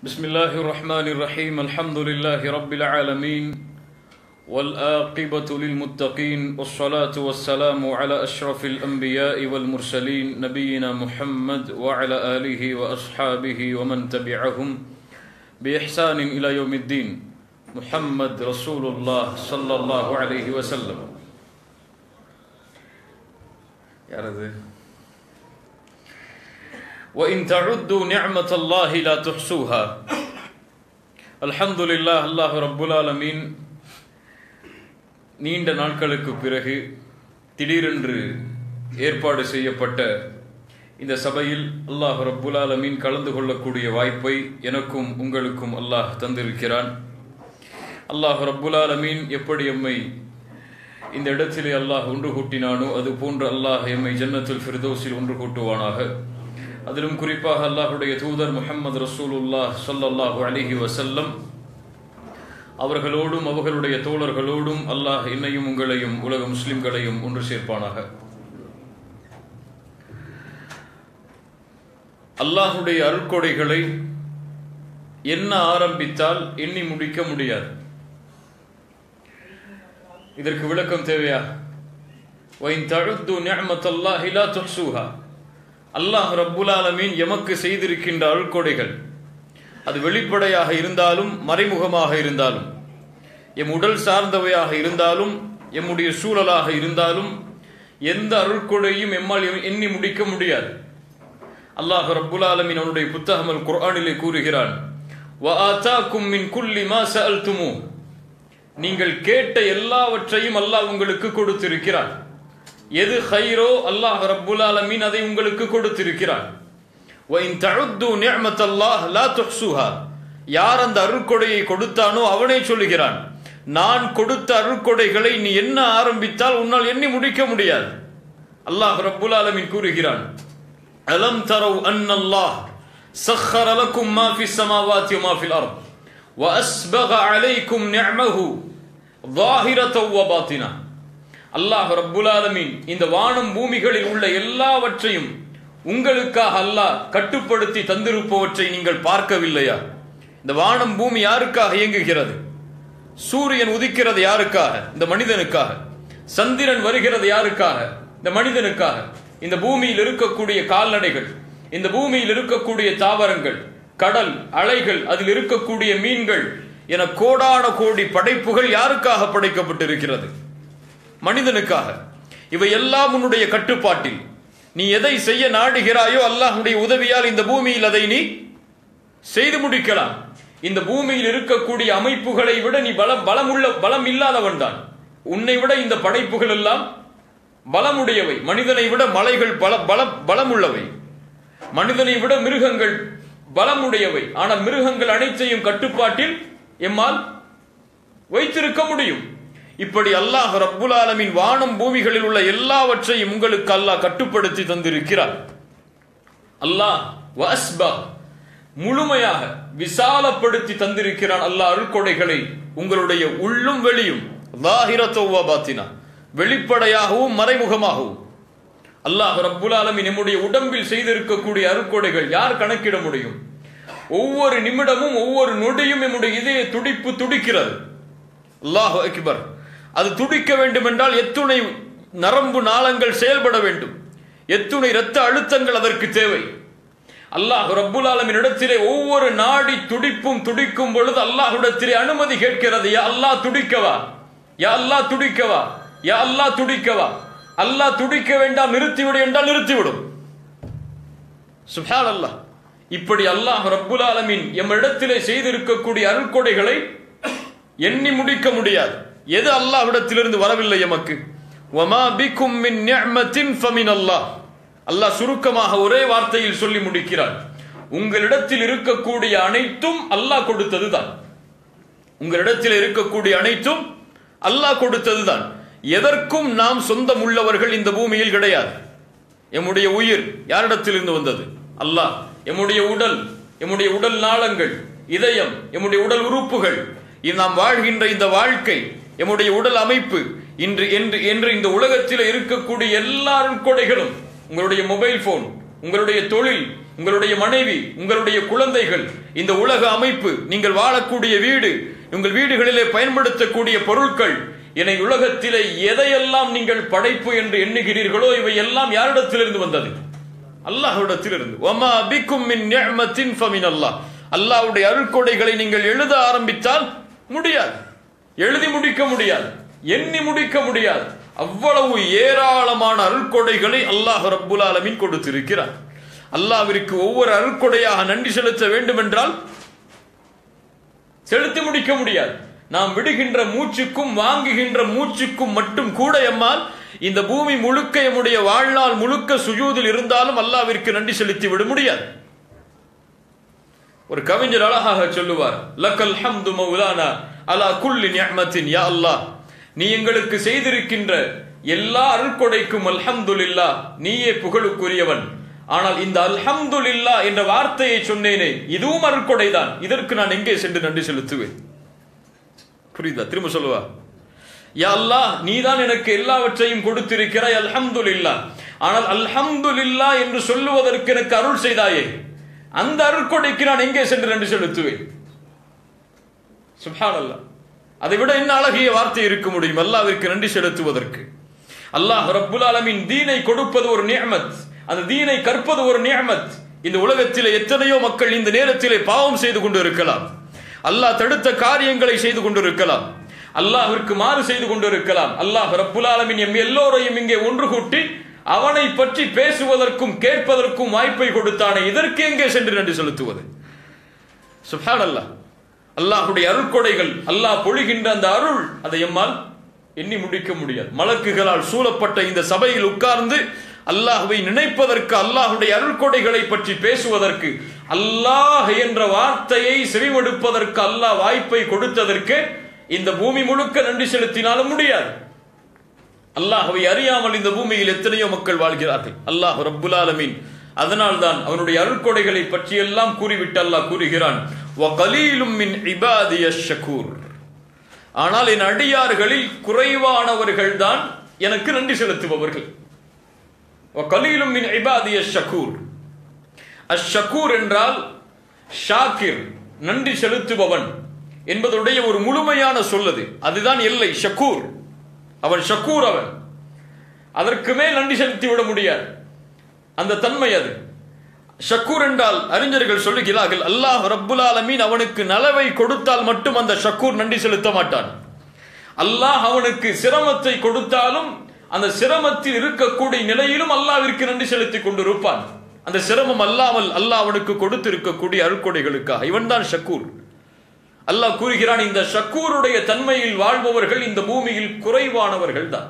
بسم الله الرحمن الرحيم الحمد لله رب العالمين والآقبة للمتقين والصلاة والسلام على أشرف الأنبياء والمرسلين نبينا محمد وعلى آله وأصحابه ومن تبعهم بإحسان إلى يوم الدين محمد رسول الله صلى الله عليه وسلم. وَإِن تَعُدُّوا نِعْمَةَ اللَّهِ لَا تُحْصُوهَا. அல்ஹம்துலில்லாஹ். அல்லாஹ் ரப்புல் ஆலமீன் நீண்ட நாட்களுக்கு பிறகு திடீரென்று ஏற்பாடு செய்யப்பட்ட இந்த சபையில் அல்லாஹ் ரப்புல் ஆலமீன் கலந்து கொள்ளக்கூடிய வாய்ப்பை எனக்கும் உங்களுக்கும் அல்லாஹ் தந்திருக்கிறான். அல்லாஹ் ரப்புல் ஆலமீன் எப்படி எம்மை இந்த இடத்திலே அல்லாஹ் ஒன்று கூட்டினானோ அது போன்று அல்லாஹ் எம்மை ஜன்னத்துல் ஃபிர்தௌஸில் ஒன்று கூட்டுவானாக. அதிலும் குறிப்பாக அல்லாஹுடைய தூதர் முஹம்மது ரசூலுல்லாஹ் ஸல்லல்லாஹு அலைஹி வஸல்லம் அவர்களோடும் அவர்களுடைய தோழர்களோடும் அல்லாஹ் என்னையும் உங்களையும் உலக முஸ்லிம்களையும் ஒன்று சேர்ப்பானாக. அல்லாஹுடைய அருட்கொடைகளை என்ன ஆரம்பித்தால் எண்ணி முடிக்க முடியாது. இதற்கு விளக்கம் தேவையா? وَإِن تَعُدُّوا نِعْمَةَ اللَّهِ لَا تُحْصُوهَا. அல்லாஹ் ரப்புல் ஆலமீன் எமக்கு செய்திருக்கின்ற அருட்கொடைகள் அது வெளிப்படையாக இருந்தாலும் மறைமுகமாக இருந்தாலும், எம் உடல் சார்ந்தவையாக இருந்தாலும், எம்முடைய சூழலாக இருந்தாலும் எந்த அருட்கொடையும் எம்மால் எண்ணி முடிக்க முடியாது. அல்லாஹ் ரப்புல் ஆலமீன் அவனுடைய புத்தகம் அல் குர்ஆனிலே கூறுகிறான், وَآتَاكُم مِّن كُلِّ مَا سَأَلْتُمُوهُ. நீங்கள் கேட்ட எல்லாவற்றையும் அல்லாஹ் உங்களுக்கு கொடுத்திருக்கிறான். எது ஹைரோ அல்லாஹ் ரப்புல் ஆலமீன் அதை உங்களுக்கு கொடுத்திருக்கிறான். وَإِن تَعُدُّوا نِعْمَةَ اللَّهِ لَا تُحْصُوهَا. யார் அந்த அருட்கொடையை கொடுத்தானோ அவனே சொல்லுகிறான், நான் கொடுத்த அருட்கொடைகளை நீ என்ன ஆரம்பித்தால் உன்னால் எண்ணி முடிக்க முடியாது. அல்லாஹ் ரப்புல் ஆலமீன் கூறுகிறான், அலம் தரவ் அன்னல்லாஹ் சக்கர லக்கும் மா ஃபிஸ் ஸமாவாத்தி வ மா ஃபில் அர்த் வ அஸ்பக அலைக்கும் நிஅமஹு ظாஹிரத்தன் வ பாத்தினா. அல்லாஹ் ரப்புல் ஆலமீன் இந்த வானம் பூமிகளில் உள்ள எல்லாவற்றையும் உங்களுக்காக அல்லாஹ் கட்டுப்படுத்தி தந்திருப்பவற்றை நீங்கள் பார்க்கவில்லையா? இந்த வானம் பூமி யாருக்காக இயங்குகிறது? சூரியன் உதிக்கிறது யாருக்காக? இந்த மனிதனுக்காக. சந்திரன் வருகிறது யாருக்காக? இந்த மனிதனுக்காக. இந்த பூமியில் இருக்கக்கூடிய கால்நடைகள், இந்த பூமியில் இருக்கக்கூடிய தாவரங்கள், கடல் அலைகள், அதில் இருக்கக்கூடிய மீன்கள் என கோடான கோடி படைப்புகள் யாருக்காக படைக்கப்பட்டிருக்கிறது? மனிதனுக்காக. இவை எல்லாம் உன்னுடைய கட்டுப்பாட்டில். நீ எதை செய்ய நாடுகிறாயோ அல்லாஹ்வுடைய உதவியால் இந்த பூமியில் அதை நீ செய்து முடிக்கலாம். இந்த பூமியில் இருக்கக்கூடிய அமைப்புகளை விட நீ பலம் இல்லாதவன் தான். உன்னை விட இந்த படைப்புகள் எல்லாம் பலமுடையவை. மனிதனை விட மலைகள் பலம் உள்ளவை, மனிதனை விட மிருகங்கள் பலமுடையவை. ஆனால் மிருகங்கள் அனைத்தையும் கட்டுப்பாட்டில் எம்மால் வைத்திருக்க முடியும். இப்படி அல்லாஹ் ரப்புல் ஆலமீன் வானம் பூமிகளில் உள்ள எல்லாவற்றையும் உங்களுக்கு அல்லாஹ் கட்டுப்படுத்தி தந்திருக்கிறார். அல்லாஹ் வஸ்பா முழுமையாக விசாலப்படுத்தி தந்திருக்கிறான். அல்லாஹ் அருட்கொடைகளை உங்களுடைய உள்ளும் வெளியும், ظாஹிரத்தன் வ பாத்தினா, வெளிப்படையாகவும் மறைமுகமாகவும். அல்லாஹ் ரப்புல் ஆலமீன் நம்முடைய உடம்பில் செய்திருக்கக்கூடிய அருட்கொடைகள் யார் கணக்கிட முடியும்? ஒவ்வொரு நிமிடமும் ஒவ்வொரு நொடியும் நம்முடைய இதய துடிப்பு துடிக்கிறது. அல்லாஹு அக்பர். அது துடிக்க வேண்டும் என்றால் எத்துணை நரம்பு நாளங்கள் செயல்பட வேண்டும், எத்துணை இரத்த அழுத்தங்கள் அதற்கு தேவை. அல்லாஹ் ரப்புல் ஆலமீன் இடத்திலே ஒவ்வொரு நாடி துடிப்பும் துடிக்கும் பொழுது அல்லாஹ்விடத்திலே அனுமதி கேட்கிறது, யா அல்லாஹ் துடிக்கவா, யா அல்லாஹ் துடிக்கவா, யா அல்லாஹ் துடிக்கவா. அல்லாஹ் துடிக்க வேண்டாம் நிறுத்திவிடு என்றால் நிறுத்திவிடும். சுப்ஹானல்லாஹ். இப்படி அல்லாஹ் ரப்புல் ஆலமீன் எம்மிடத்திலே செய்திருக்கக்கூடிய அருட்கொடைகளை எண்ணி முடிக்க முடியாது. எது அல்லாஹ்விடத்திலிருந்து வரவில்லை எமக்கு? வமா பிக்கும் மின் நிஅமத்தின் ஃபமினல்லாஹ். அல்லாஹ் சுருக்கமாக ஒரே வார்த்தையில் சொல்லி முடிக்கிறார், உங்களிடத்தில் இருக்கக்கூடிய அனைத்தும் அல்லாஹ் கொடுத்ததுதான். உங்களிடத்தில் இருக்கக்கூடிய அனைத்தும் அல்லாஹ் கொடுத்ததுதான். எதற்கும் நாம் சொந்தம் உள்ளவர்கள் இந்த பூமியில் கிடையாது. எம்முடைய உயிர் யாரிடத்திலிருந்து வந்தது? அல்லாஹ். எம்முடைய உடல், எம்முடைய உடல் நாளங்கள், இதயம், எம்முடைய உடல் உறுப்புகள், நாம் வாழ்கின்ற இந்த வாழ்க்கை, எம்முடைய உடல் அமைப்பு, என்று இந்த உலகத்தில் இருக்கக்கூடிய எல்லா கொடைகளும், உங்களுடைய மொபைல் போன், உங்களுடைய தொழில், உங்களுடைய மனைவி, உங்களுடைய குழந்தைகள், இந்த உலக அமைப்பு, நீங்கள் வாழக்கூடிய வீடு, உங்கள் வீடுகளிலே பயன்படுத்தக்கூடிய பொருட்கள் என உலகத்திலே எதையெல்லாம் நீங்கள் படைப்பு என்று எண்ணுகிறீர்களோ இவை எல்லாம் யாரிடத்திலிருந்து வந்தது? அல்லாஹ்விடத்திலிருந்து. வமா பிக்கும் மின் நிஅமத்தின் ஃபமினல்லாஹ். அல்லாஹ்வுடைய அருட்கொடைகளை நீங்கள் எழுத ஆரம்பித்தால் முடியாது, எழுதி முடிக்க முடியாது, எண்ணி முடிக்க முடியாது. அவ்வளவு ஏராளமான அருட்கொடைகளை அல்லாஹ் ரப்புல் ஆலமீன் கொடுத்திருக்கிறார். அல்லாஹ்விற்கு ஒவ்வொரு அருட்கொடையாக நன்றி செலுத்த வேண்டும் என்றால் செலுத்தி முடிக்க முடியாது. நாம் விடுகின்ற மூச்சுக்கும் வாங்குகின்ற மூச்சுக்கும் மட்டும் கூட எம்மால் இந்த பூமி முழுக்க எம்முடைய வாழ்நாள் முழுக்க சுஜூதில் இருந்தாலும் அல்லாஹ்விற்கு நன்றி செலுத்தி விட முடியாது. ஒரு கவிஞர் அழகாக சொல்லுவார், லக்கல் ஹம்து மௌலானா அலா குல்லி நிஅமத்தின். யா அல்லாஹ், நீ எங்களுக்கு செய்திருக்கின்ற எல்லா அருட்கொடைக்கும் அல்ஹம்துலில்லாஹ், நீயே புகழுக்குரியவன். ஆனால் இந்த அல்ஹம்துலில்லாஹ் என்ற வார்த்தையை சொன்னேனே, இதுவும் அருட்கொடைதான். இதற்கு நான் எங்கே சென்று நன்றி செலுத்துவேன்? புரியுதா? திரும்ப சொல்லுவா, யா அல்லாஹ், நீதான் எனக்கு எல்லாவற்றையும் கொடுத்திருக்கிறாய், அல்ஹம்துலில்லாஹ். ஆனால் அல்ஹம்துலில்லாஹ் என்று சொல்லுவதற்கு எனக்கு அருள் செய்தாயே, அந்த அருட்கொடைக்கு நான் எங்கே சென்று நன்றி செலுத்துவேன்? சுப்ஹானல்லாஹ். அதை விட என்ன அழகிய வார்த்தை இருக்க முடியும் அல்லாஹ்விற்கு நன்றி செலுத்துவதற்கு? அல்லாஹ் ரப்புல் ஆலமீன் தீனை கொடுப்பது ஒரு நிஅமத், அந்த தீனை கற்பது ஒரு நிஅமத். இந்த உலகத்திலே எத்தனையோ மக்கள் இந்த நேரத்திலே பாவம் செய்து கொண்டு இருக்கலாம், அல்லாஹ் தடுத்த காரியங்களை செய்து கொண்டிருக்கலாம், அல்லாஹ்விற்கு மாறு செய்து கொண்டிருக்கலாம். அல்லாஹ் ரப்புல் ஆலமீன் எம் எல்லோரையும் இங்கே ஒன்று கூட்டி அவனை பற்றி பேசுவதற்கும் கேட்பதற்கும் வாய்ப்பை கொடுத்தானே, இதற்கு எங்கே சென்று நன்றி செலுத்துவது? சுப்ஹானல்லாஹ். அல்லாஹ்வுடைய அருட்கொடைகள், அல்லாஹ் பொழிகின்ற அந்த அருள், அதை எம்மால் எண்ணி முடிக்க முடியாது. மலக்குகளால் சூழப்பட்ட இந்த சபையில் உட்கார்ந்து அல்லாஹ்வை நினைப்பதற்கு, அல்லாஹ்வுடைய அருட்கொடைகளை பற்றி பேசுவதற்கு, அல்லாஹ் என்ற வார்த்தையை செவிமடுப்பதற்கு அல்லாஹ் வாய்ப்பை கொடுத்ததற்கு இந்த பூமி முழுக்க நன்றி செலுத்தினாலும் முடியாது. அல்லாஹ்வை அறியாமல் இந்த பூமியில் எத்தனையோ மக்கள் வாழ்கிறார்கள். அல்லாஹ் ரப்புல் ஆலமீன் அதனால்தான் அவனுடைய அருட்கொடைகளை பற்றி எல்லாம் கூறிவிட்டு அல்லாஹ் கூறுகிறான், வகலீலும் மின் இபாதியஷ் ஷகூர். ஆனால் என் அடியார்களில் குறைவானவர்கள் தான் எனக்கு நன்றி செலுத்துபவர்கள். வகலீலும் மின் இபாதியஷ் ஷகூர். அஷ்-ஷகூர் என்றால் ஷாக்கிர், நன்றி செலுத்துபவன் என்பதுடைய ஒரு முழுமையான சொல்லது. அதுதான் எல்லை. ஷகூர், அவன் ஷகூர், அவன் அதற்கு மேல் நன்றி செலுத்தி விட முடியாது, அந்த தன்மை அது. ஷக்கூர் என்றால் அறிஞர்கள் சொல்லுகிறார்கள், அல்லாஹ் ரப்புல் ஆலமீன் அவனுக்கு நலவை கொடுத்தால் மட்டும் அந்த ஷக்கூர் நன்றி செலுத்த மாட்டான். அல்லாஹ் அவனுக்கு சிரமத்தை கொடுத்தாலும் அந்த சிரமத்தில் இருக்கக்கூடிய நிலையிலும் அல்லாஹ்விற்கு நன்றி செலுத்தி கொண்டிருப்பான். அந்த சிரமம் அல்லாமல் அல்லாஹ் அவனுக்கு கொடுத்திருக்கக்கூடிய அருட்கொடைகளுக்காக. இவன் தான் ஷக்கூர். அல்லாஹ் கூறுகிறான், இந்த ஷக்கூருடைய தன்மையில் வாழ்பவர்கள் இந்த பூமியில் குறைவானவர்கள் தான்,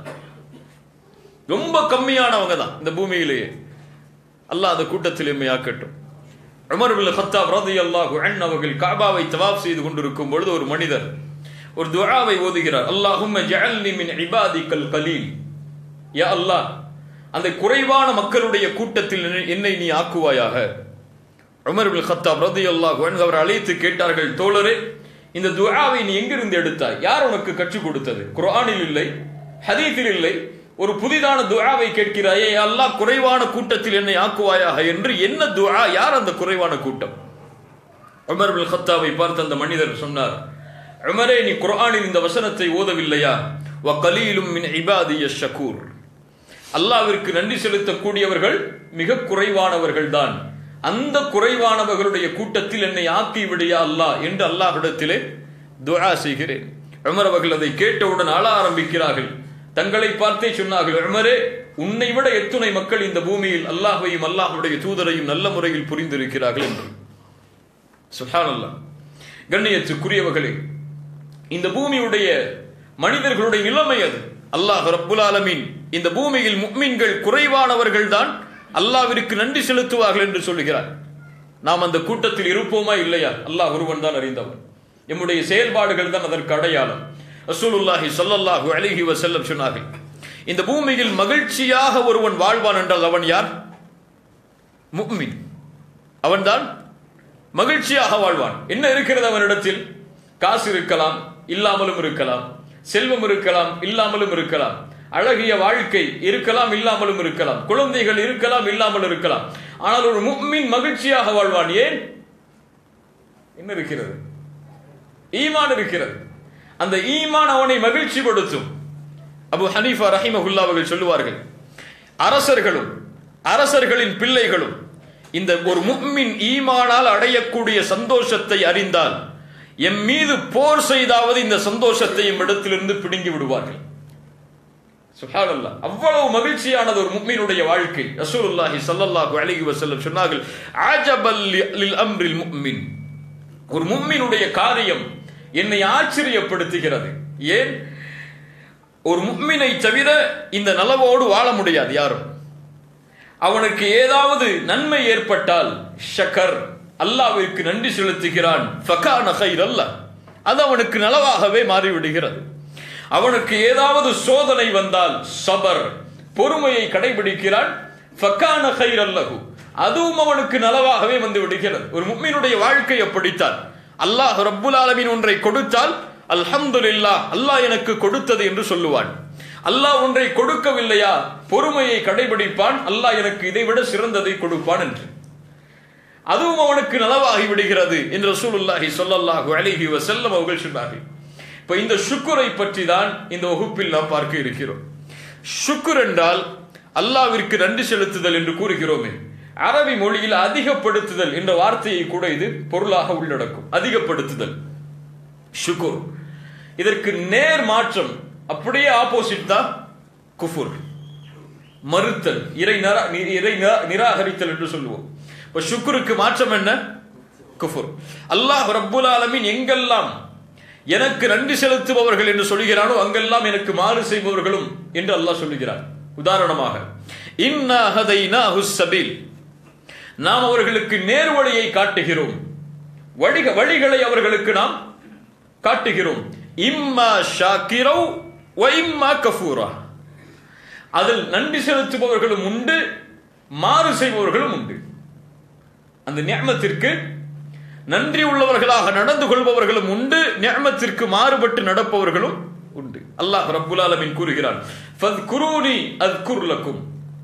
ரொம்ப கம்மியானவங்க தான் இந்த பூமியிலேயே. அல்லாஹ் அந்த கூட்டத்தில் எம்மையாக்கட்டும். உமர் இப்னு கத்தாப் ரலியல்லாஹு அன்ஹு அவர்கள் கஅபாவை தவாப் செய்து கொண்டிருக்கும் பொழுது ஒரு மனிதர் ஒரு துஆவை ஓதுகிறார், அல்லாஹும்ம ஜஅல்னி மின் இபாதிக்கல் கலீல். யா அல்லாஹ், அந்த குறைவான மக்களுடைய கூட்டத்தில் என்னை நீ ஆக்குவாயாக. உமர் இப்னு கத்தாப் ரலியல்லாஹு அன்ஹு அவர் அழைத்து கேட்டார்கள், தோழரே, இந்த துஆவை நீ எங்கிருந்து எடுத்தாய்? யார் உனக்கு கற்றுக் கொடுத்தது? குர்ஆனில் இல்லை, ஹதீஸில் இல்லை, ஒரு புதிதான துஆவை கேட்கிறாயே, அல்லாஹ் குறைவான கூட்டத்தில் என்னை ஆக்குவாயாக என்று. என்ன துஆ? யார் அந்த குறைவான கூட்டம்? உமர் இப்னு கத்தாபை பார்த்து அந்த மனிதர் சொன்னார், உமரே, நீ குர்ஆனில் இந்த வசனத்தை ஓதவில்லையா? வகலீலும் மின் இபாதியஷ் ஷகூர். அல்லாஹ்விற்கு நன்றி செலுத்தக்கூடியவர்கள் மிக குறைவானவர்கள் தான், அந்த குறைவானவர்களுடைய கூட்டத்தில் என்னை ஆக்கி விடியா அல்லாஹ் என்று அல்லாஹ்விடத்திலே துஆ செய்கிறேன். உமர் அவர்கள் அதை கேட்டவுடன் அழ ஆரம்பிக்கிறார்கள். தங்களை பார்த்தே சொன்னார்கள், உமரே, உன்னை விட எத்துணை மக்கள் இந்த பூமியில் அல்லாஹ்வையும் அல்லாஹ்வுடைய தூதரையும் நல்ல முறையில் புரிந்திருக்கிறார்கள் என்று. சுப்ஹானல்லாஹ். கண்ணியத்துக்குரியவர்களே, இந்த பூமியுடைய மனிதர்களுடைய நிலைமை அது. அல்லாஹ் ரப்புல் ஆலமீன் இந்த பூமியில் முஃமின்கள் குறைவானவர்கள் தான் அல்லாஹ்விற்கு நன்றி செலுத்துவார்கள் என்று சொல்லுகிறார். நாம் அந்த கூட்டத்தில் இருப்போமா இல்லையா? அல்லாஹ் ஒருவன் தான் அறிந்தவன். நம்முடைய செயல்பாடுகள் தான் அதற்கு அடையாளம். ரசூலுல்லாஹி ஸல்லல்லாஹு அலைஹி வஸல்லம் சொன்னார்கள், இந்த பூமியில் மகிழ்ச்சியாக ஒருவன் வாழ்வான் என்றால் அவன் யார்? முஃமின். அவன்தான் மகிழ்ச்சியாக வாழ்வான். என்ன இருக்கிறது அவனிடத்தில்? காசு இருக்கலாம், இல்லாமலும் இருக்கலாம், செல்வம் இருக்கலாம், இல்லாமலும் இருக்கலாம், அழகிய வாழ்க்கை இருக்கலாம், இல்லாமலும் இருக்கலாம், குழந்தைகள் இருக்கலாம், இல்லாமல் இருக்கலாம். ஆனால் ஒரு முஃமின் மகிழ்ச்சியாக வாழ்வான். ஏன்? என்ன இருக்கிறது? ஈமான் இருக்கிறது. அந்த ஈமான் அவனை மகிழ்ச்சி படுத்தும். அபு ஹனீஃபா ரஹிமஹுல்லாஹ் அவர்கள் சொல்லுவார்கள், அரசர்களும் அரசர்களின் பிள்ளைகளும் இந்த ஒரு முஃமின் ஈமானால் அடையக்கூடிய சந்தோஷத்தை அறிந்தால் எம் மீது போர் செய்தாவது இந்த சந்தோஷத்தை இடத்திலிருந்து பிடுங்கி விடுவார்கள். சுப்ஹானல்லாஹ், அவ்வளவு மகிழ்ச்சியானது ஒரு முஃமினுடைய வாழ்க்கை. ரசூலுல்லாஹி ஸல்லல்லாஹு அலைஹி வஸல்லம் சொன்னார்கள், அஜபல் லில் அம்ரில் முஃமின், ஒரு முஃமினுடைய காரியம் என்னை ஆச்சரியப்படுத்துகிறது. ஏன்? ஒரு முஃமினை தவிர இந்த நலவோடு வாழ முடியாது யாரும். அவனுக்கு ஏதாவது நன்மை ஏற்பட்டால் ஷக்கர், அல்லாஹ்விற்கு நன்றி செலுத்துகிறான், ஃபகான கைரல்லாஹ், அது அவனுக்கு நலவாகவே மாறிவிடுகிறது. அவனுக்கு ஏதாவது சோதனை வந்தால் சபர், பொறுமையை கடைபிடிக்கிறான், ஃபகான கைரல்லஹு, அதுவும் அவனுக்கு நலவாகவே வந்து விடுகிறது. ஒரு முஃமினுடைய வாழ்க்கை அப்படித்தான். அல்லாஹ் ரப்புல் ஆலமீன் ஒன்றை கொடுத்தால் அல்ஹம்துலில்லாஹ், அல்லாஹ் எனக்கு கொடுத்தது என்று சொல்லுவான். அல்லாஹ் ஒன்றை கொடுக்கவில்லையா, பொறுமையை கடைபிடிப்பான், அல்லாஹ் எனக்கு இதைவிட சிறந்ததை கொடுப்பான் என்று. அதுவும் அவனுக்கு நலவாகி விடுகிறது என்று ரசூலுல்லாஹி ஸல்லல்லாஹு அலைஹி வஸல்லம் அவர்கள் சொன்னார்கள். இப்ப இந்த ஷுக்ரை பற்றி தான் இந்த வகுப்பில் நாம் பார்க்க இருக்கிறோம். ஷுக்ர் என்றால் அல்லாஹ்விற்கு நன்றி செலுத்துதல் என்று கூறுகிறோமே, அரபி மொழியில் அதிகப்படுத்துதல் என்ற வார்த்தையை கூட இது பொருளாக உள்ளடக்கும். அதிகப்படுத்துதல் ஷுக்ர். இதற்கு நேர் மாற்றம், அப்படியே ஆப்போசிட் தான் குஃபுர், மறுத்தல், இறை நிராகரித்தல் என்று சொல்லுவோம். இப்ப ஷுக்ருக்கு மாற்றம் என்ன? குஃபுர். அல்லாஹ் ரப்புல் ஆலமீன் எங்கெல்லாம் எனக்கு நன்றி செலுத்துபவர்கள் என்று சொல்கிறானோ அங்கெல்லாம் எனக்கு மாறு செய்பவர்களும் என்று அல்லாஹ் சொல்லுகிறார். உதாரணமாக, இன்னா ஹதைனாஹுஸ் சபீல், நாம் அவர்களுக்கு நேர்வழியை காட்டுகிறோம், வழிகளை அவர்களுக்கு நாம் காட்டுகிறோம். இம்மா ஷாக்கிரௌ வ இம்மா கஃபூரா, அதில் நன்றி செலுத்துபவர்களும் உண்டு, மாறு செய்பவர்களும் உண்டு. அந்த நிஅமத்திற்கு நன்றி உள்ளவர்களாக நடந்து கொள்பவர்களும் உண்டு, நிஅமத்திற்கு மாறுபட்டு நடப்பவர்களும் உண்டு. அல்லாஹ் ரப்புல் ஆலமீன் கூறுகிறான், ஃபத்குரூனி அஸ்குர் லக்கும்,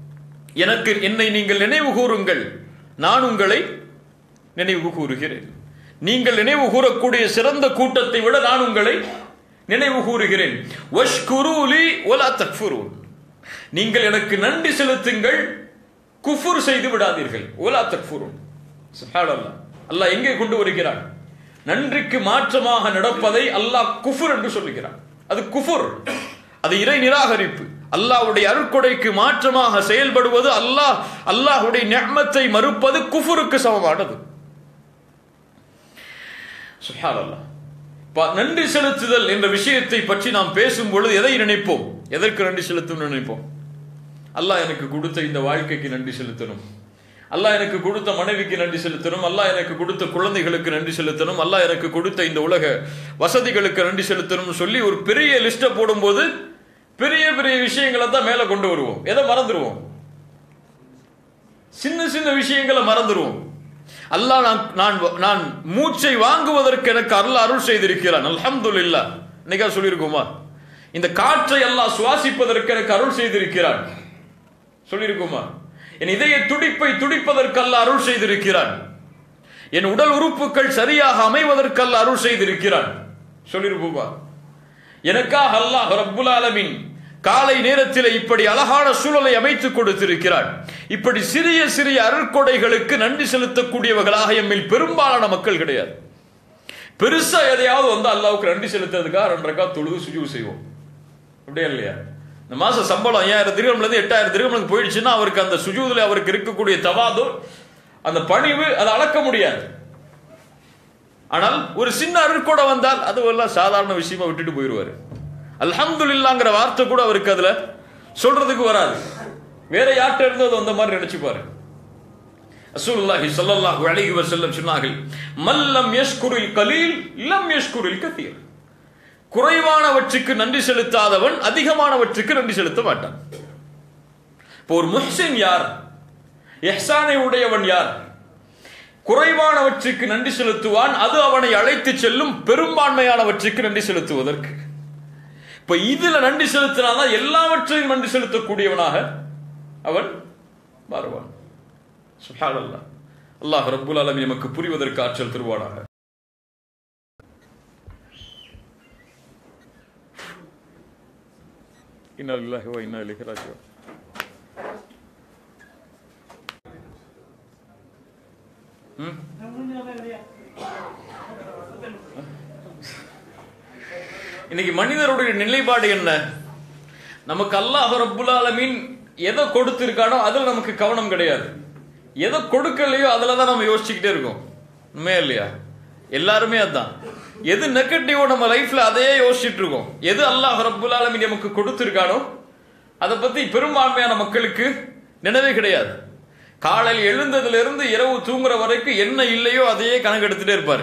என்னை நீங்கள் நினைவு கூறுங்கள், நான் உங்களை நினைவு கூறுகிறேன். நீங்கள் நினைவு கூறக்கூடிய சிறந்த கூட்டத்தை விட நான் உங்களை நினைவு கூறுகிறேன். வஷ்குரூலி வலா தக்ஃபுரூன், நீங்கள் எனக்கு நன்றி செலுத்துங்கள், குஃபுர் செய்து விடாதீர்கள். வலா தக்ஃபுரூன். சுப்ஹானல்லாஹ், அல்லாஹ் எங்கே கொண்டு வருகிறான்? நன்றிக்கு மாற்றமாக நடப்பதை அல்லாஹ் குஃபுர் என்று சொல்லுகிறான். அது குஃபுர், அது இறை நிராகரிப்பு. அல்லாஹ்வுடைய அருட்கொடைக்கு மாற்றமாக செயல்படுவது, அல்லாஹ்வுடைய நிஅமத்தை மறுப்பது குஃபுருக்கு சமமானது. சுப்ஹானல்லாஹ். நன்றி செலுத்துதல் என்ற விஷயத்தை பற்றி நாம் பேசும் பொழுது எதை நினைப்போம்? எதற்கு நன்றி செலுத்தும் நினைப்போம்? அல்லாஹ் எனக்கு கொடுத்த இந்த வாழ்க்கைக்கு நன்றி செலுத்தணும், அல்லாஹ் எனக்கு கொடுத்த மனைவிக்கு நன்றி செலுத்தணும், அல்லாஹ் எனக்கு கொடுத்த குழந்தைகளுக்கு நன்றி செலுத்தணும், அல்லாஹ் எனக்கு கொடுத்த இந்த உலக வசதிகளுக்கு நன்றி செலுத்தணும் சொல்லி ஒரு பெரிய லிஸ்ட போடும்போது பெரிய பெரிய விஷயங்களை தான் மேல கொண்டு வருவோம். எதை மறந்துடுவோம்? சின்ன சின்ன விஷயங்களை மறந்துடுவோம். அல்லாஹ் நான் மூச்சை வாங்குவதற்கு எனக்கு அருள் செய்திருக்கிறான், அல்ஹம்துலில்லாஹ். இன்னைக்கா சொல்லியிருக்கோமா? இந்த காற்றை அல்லாஹ் சுவாசிப்பதற்கு எனக்கு அருள் செய்திருக்கிறான், சொல்லியிருக்கோமா? என் இதய துடிப்பை துடிப்பதற்கு அல்லாஹ் அருள் செய்திருக்கிறான், என் உடல் உறுப்புகள் சரியாக அமைவதற்கு அல்லாஹ் அருள் செய்திருக்கிறான், சொல்லியிருப்போமா? எனக்காக அல்லாஹ் ரப்புல் ஆலமீன் காலை நேரத்தில் இப்படி அழகான சூழலை அமைத்துக் கொடுத்திருக்கிறான். இப்படி சிறிய சிறிய அருட்கொடைகளுக்கு நன்றி செலுத்தக்கூடியவர்களாக எம்மில் பெரும்பாலான மக்கள் கிடையாது. பெருசா எதையாவது வந்து அல்லாஹ்வுக்கு நன்றி செலுத்துறதுக்காக 2 ரக்காத் தொழுது சுஜூத் செய்வோம், அப்படியே இல்லையா? இந்த மாச சம்பளம் 5000 திர்ஹம்ல இருந்து 8000 திர்ஹம்க்கு போயிடுச்சுன்னா அவருக்கு அந்த சுஜூதுல அவருக்கு இருக்கக்கூடிய தவாது, அந்த பணிவு, அதை அளக்க முடியாது. ஆனால் ஒரு சின்ன அருட்கொடை வந்தால் அது எல்லாம் சாதாரண விஷயமா விட்டுட்டு போயிடுவாரு. அல்ஹம்துலில்லாஹ்ங்கற வார்த்தை கூட அவருக்கு அதுல சொல்றதுக்கு வராது. வேற யார்ட்ட இருந்தோ அந்த மாதிரி நினைச்சுப்பாரு. ரசூலுல்லாஹி ஸல்லல்லாஹு அலைஹி வஸல்லம் சொன்னார்கள், மல்லம் யஷ்குரில் கலீல் லம் யஷ்குரில் கதீர், குறைவானவற்றுக்கு நன்றி செலுத்தாதவன் அதிகமானவற்றுக்கு நன்றி செலுத்த மாட்டான். இப்போ ஒரு முஹ்சின் யார்? இஹ்சானை உடையவன் யார்? குறைவானவற்றுக்கு நன்றி செலுத்துவான், அது அவனை அழைத்து செல்லும் பெரும்பான்மையானவற்றுக்கு நன்றி செலுத்துவதற்கு. இப்ப இதுல நன்றி செலுத்தினால்தான் எல்லாவற்றையும் நன்றி செலுத்தக்கூடியவனாக அவன் மாறுவான். சுப்ஹானல்லாஹ். அல்லாஹ் ரப்புல் ஆலமீன் நமக்கு புரிவதற்கு ஆற்றல் தருவானாக. இன்னா லில்லாஹி வ இன்னா இலைஹி ராஜிஊன். இன்னைக்கு மனிதருடைய நிலைப்பாடு என்ன? நமக்கு அல்லாஹ் ரப்புல் ஆலமீன் எதை கொடுத்திருக்கானோ அதில் நமக்கு கவனம் கிடையாது. எதை கொடுக்கலையோ அதில் தான் நம்ம யோசிச்சுக்கிட்டே இருக்கோம். உண்மையா இல்லையா? எல்லாருமே அதுதான். எது நெகட்டிவோ நம்ம லைஃப்ல அதையே யோசிச்சுட்டு இருக்கோம். எது அல்லாஹ் ரப்புல் ஆலமீன் நமக்கு கொடுத்திருக்கானோ அதை பத்தி பெரும்பான்மையான மக்களுக்கு நினைவே கிடையாது. காலையில் எழுந்ததுல இருந்து இரவு தூங்குற வரைக்கும் என்ன இல்லையோ அதையே கணக்கெடுத்துட்டே இருப்பாரு.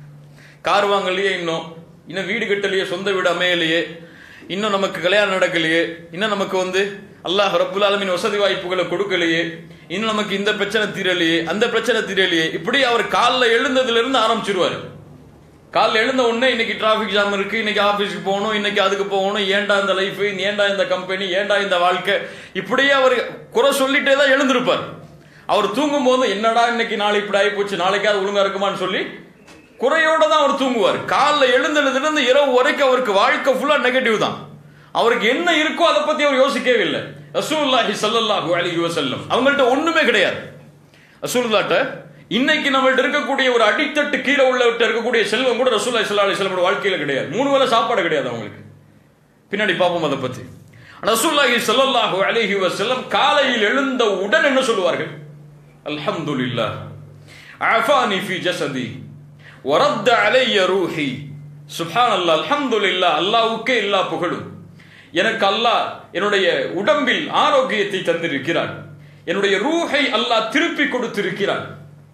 கார் வாங்கலையே, இன்னும் வீடு கட்டலையே, சொந்த வீடு அமையலையே, இன்னும் நமக்கு கல்யாணம் நடக்கலையே, இன்னும் நமக்கு அல்லாஹ் ரப்புல் ஆலமீன் வசதி வாய்ப்புகளை கொடுக்கலையே, இன்னும் நமக்கு இந்த பிரச்சனை தீரலையே, அந்த பிரச்சனை தீரலையே, இப்படி அவர் காலைல எழுந்ததுல இருந்து ஆரம்பிச்சிருவாரு. காலைல எழுந்த உடனே இன்னைக்கு டிராபிக் ஜாம் இருக்கு, இன்னைக்கு ஆபீஸ்க்கு போகணும், இன்னைக்கு அதுக்கு போகணும், ஏண்டா இந்த லைஃப், ஏண்டா இந்த கம்பெனி, ஏண்டா இந்த வாழ்க்கை, இப்படியே அவர் குறை சொல்லிட்டே தான் எழுந்திருப்பார். அவர் தூங்கும் போது என்னடா இன்னைக்கு நாளை இப்படி ஆகி போச்சு, நாளைக்காவது ஒழுங்கா இருக்குமான்னு சொல்லி குறையோட தான் அவர் தூங்குவார். காலைல எழுந்ததுல இருந்து இரவு வரைக்கும் அவருக்கு வாழ்க்கை ஃபுல்லா நெகட்டிவ் தான். அவருக்கு என்ன இருக்கோ அதை பத்தி அவர் யோசிக்கவே இல்லை. ரசூலுல்லாஹி ஸல்லல்லாஹு அலைஹி வஸல்லம் அவங்கள்ட்ட ஒண்ணுமே கிடையாது. ரசூலுல்லாஹ்ட்ட இன்னைக்கு நம்மள்ட்ட இருக்கக்கூடிய ஒரு அடித்தட்டு கீழே உள்ளவர்கிட்ட இருக்கக்கூடிய செல்வம் கூட ரசூலுல்லாஹி ஸல்லல்லாஹு அலைஹி வஸல்லம் வாழ்க்கையில கிடையாது. 3 வேளை சாப்பாடு கிடையாது அவங்களுக்கு. பின்னாடி பார்ப்போம் அதை பத்தி. ரசூலுல்லாஹி ஸல்லல்லாஹு அலைஹி வஸல்லம் காலையில் எழுந்த உடன் என்ன சொல்லுவார்கள்? அல்ஹம்துலில்லாஹ் ஆஃபானி ஃபீ ஜஸதி வரத்த அலைய ரூஹி. சுப்ஹானல்லாஹ், அல்ஹம்துலில்லாஹ், அல்லாஹ்வுக்கே எல்லா புகழும். எனக்கு அல்லாஹ் என்னுடைய உடம்பில் ஆரோக்கியத்தை தந்திருக்கிறான், என்னுடைய ரூஹை அல்லாஹ் திருப்பி கொடுத்திருக்கிறான்,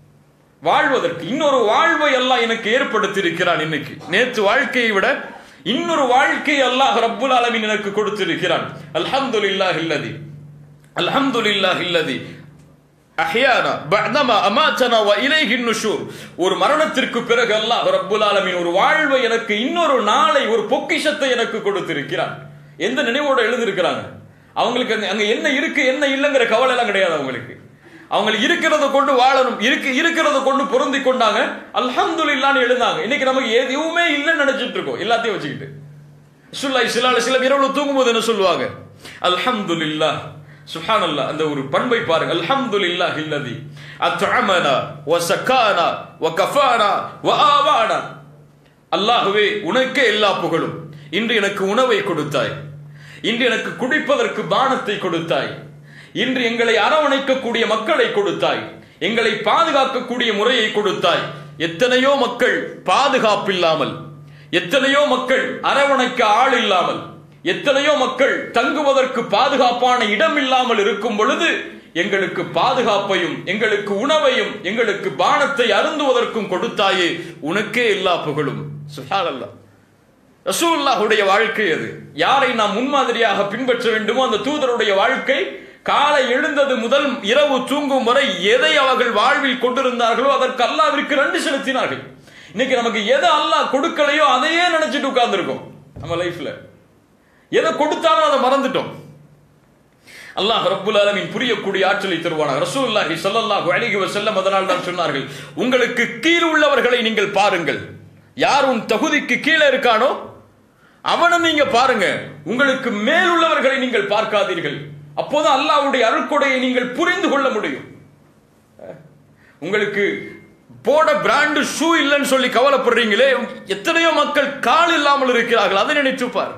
வாழ்வதற்கு இன்னொரு வாழ்வை அல்லாஹ் எனக்கு ஏற்படுத்தியிருக்கிறான். இன்னைக்கு நேற்று வாழ்க்கையை விட இன்னொரு வாழ்க்கையை அல்லாஹ் ரப்புல் ஆலமீன் எனக்கு கொடுத்திருக்கிறான். அல்ஹம்துலில்லாஹில்லதி அல்ஹம்துலில்லாஹில்லதி அஹ்யானா பஅதமா அமாதனா வ இலைஹி நுஷூர். ஒரு மரணத்திற்கு பிறகு அல்லாஹ் ரப்புல் ஆலமீன் ஒரு வாழ்வை எனக்கு, இன்னொரு நாளை, ஒரு பொக்கிஷத்தை எனக்கு கொடுத்திருக்கிறான். எந்த நினைவோட எழுந்திருக்கிறாங்க? அவங்களுக்கு அங்க என்ன இருக்கு என்ன இல்லைங்கிற கவலை எல்லாம் கிடையாது. அவங்க இருக்கிறத கொண்டு வாழணும், இருக்கிறத கொண்டு பொருந்தி கொண்டாங்க, அல்ஹம்துலில்லாஹ்னு எழுந்தாங்க. இன்னைக்கு நமக்கு எதுவுமே இல்லைன்னு நினைச்சிட்டு இருக்கோம், எல்லாத்தையும் வச்சுக்கிட்டு. சில இரவுல தூங்கும்போது என்ன சொல்லுவாங்க? அல்ஹம்துலில்லாஹ். சுப்ஹானல்லாஹ், அந்த ஒரு பண்பை பாருங்க. அல்ஹம்துலில்லாஹில்லதி அத்அமனா வ ஸகானா வ கஃபானா வ ஆவானா. அல்லாஹ்வே, உனக்கே எல்லா புகழும். இன்று எனக்கு உணவை கொடுத்தாய், இன்று எனக்கு குடிப்பதற்கு பானத்தை கொடுத்தாய், இன்று எங்களை அரவணைக்கக்கூடிய மக்களை கொடுத்தாய், எங்களை பாதுகாக்கக்கூடிய முறையை கொடுத்தாய். எத்தனையோ மக்கள் பாதுகாப்பில்லாமல், எத்தனையோ மக்கள் அரவணைக்க ஆள் இல்லாமல், எத்தனையோ மக்கள் தங்குவதற்கு பாதுகாப்பான இடம் இல்லாமல் இருக்கும் பொழுது எங்களுக்கு பாதுகாப்பையும், எங்களுக்கு உணவையும், எங்களுக்கு பானத்தை அருந்துவதற்கும் கொடுத்தாயே, உனக்கே எல்லா புகழும். சுப்ஹானல்லாஹ். ரசூலுல்லாஹுடைய வாழ்க்கை அது. யாரை நாம் முன்மாதிரியாக பின்பற்ற வேண்டுமோ அந்த தூதருடைய வாழ்க்கை. காலை எழுந்தது முதல் இரவு தூங்கும் வரை எதை அவர்கள் வாழ்வில் கொண்டிருந்தார்களோ அதற்கு அல்லாஹ்விற்கு நன்றி செலுத்தினார்கள். இன்னைக்கு நமக்கு எதை அல்லாஹ் கொடுக்கலையோ அதையே நினைச்சிட்டு உட்கார்ந்துருக்கோம். நம்ம லைஃப்ல எதை கொடுத்தாலும் அதை மறந்துட்டோம். அல்லாஹ் ரப்புல் ஆலமீன் புரியக்கூடிய ஆற்றலை தருவானாக. ரசூலுல்லாஹி ஸல்லல்லாஹு அலைஹி வஸல்லம் அதனால் தான் சொன்னார்கள், உங்களுக்கு கீழ் உள்ளவர்களை நீங்கள் பாருங்கள். யார் உன் தகுதிக்கு கீழே இருக்கானோ அவனை நீங்க பாருங்க, உங்களுக்கு மேல் உள்ளவர்களை நீங்கள் பார்க்காதீர்கள். அப்போதான் அல்லாஹ்வுடைய அருள்கொடையை நீங்கள் புரிந்து கொள்ள முடியும். உங்களுக்கு போட பிராண்ட் ஷூ இல்லைன்னு சொல்லி கவலைப்படுறீங்களே, எத்தனையோ மக்கள் கால் இல்லாமல் இருக்கிறார்கள், அதை நினைச்சுப்பார்.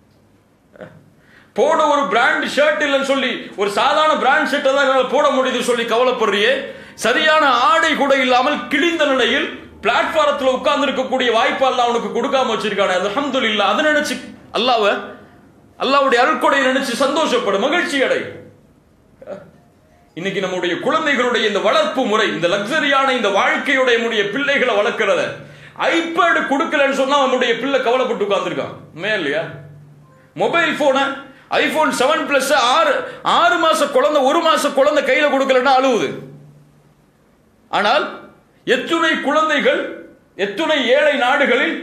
போட ஒரு பிராண்ட் ஷர்ட் இல்லைன்னு சொல்லி, ஒரு சாதாரண பிராண்ட் ஷர்ட்டை தான் போட முடியுது சொல்லி கவலைப்படுறியே, சரியான ஆடை கூட இல்லாமல் கிழிந்த நிலையில் பிளாட்பாரத்தில் உட்கார்ந்து இருக்கக்கூடிய வாய்ப்பு அல்லாஹ் உனக்கு கொடுக்காம வச்சிருக்கானே, அல்ஹம்துலில்லாஹ். அதை நினைச்சு அல்லாஹ்வுடைய அருள்கொடையை நினைச்சு சந்தோஷப்படும், மகிழ்ச்சி அடை. இன்னைக்கு நம்முடைய குழந்தைகளுடைய இந்த வளர்ப்பு முறை, இந்த லக்ஸரியான இந்த வாழ்க்கையுடைய நம்முடைய பிள்ளைகளை வளர்க்கிறத, ஐபேட் கொடுக்கலன்னு சொன்னா நம்முடைய பிள்ளை கவலைப்பட்டு உட்கார்ந்துருக்கான். உண்மையா இல்லையா? மொபைல் போன ஐபோன் 7 பிளஸ் 6 மாச குழந்தை, 1 மாச குழந்தை கையில கொடுக்கலன்னா அழுவுது. ஆனால் எத்துணை குழந்தைகள், எத்துணை ஏழை நாடுகளில்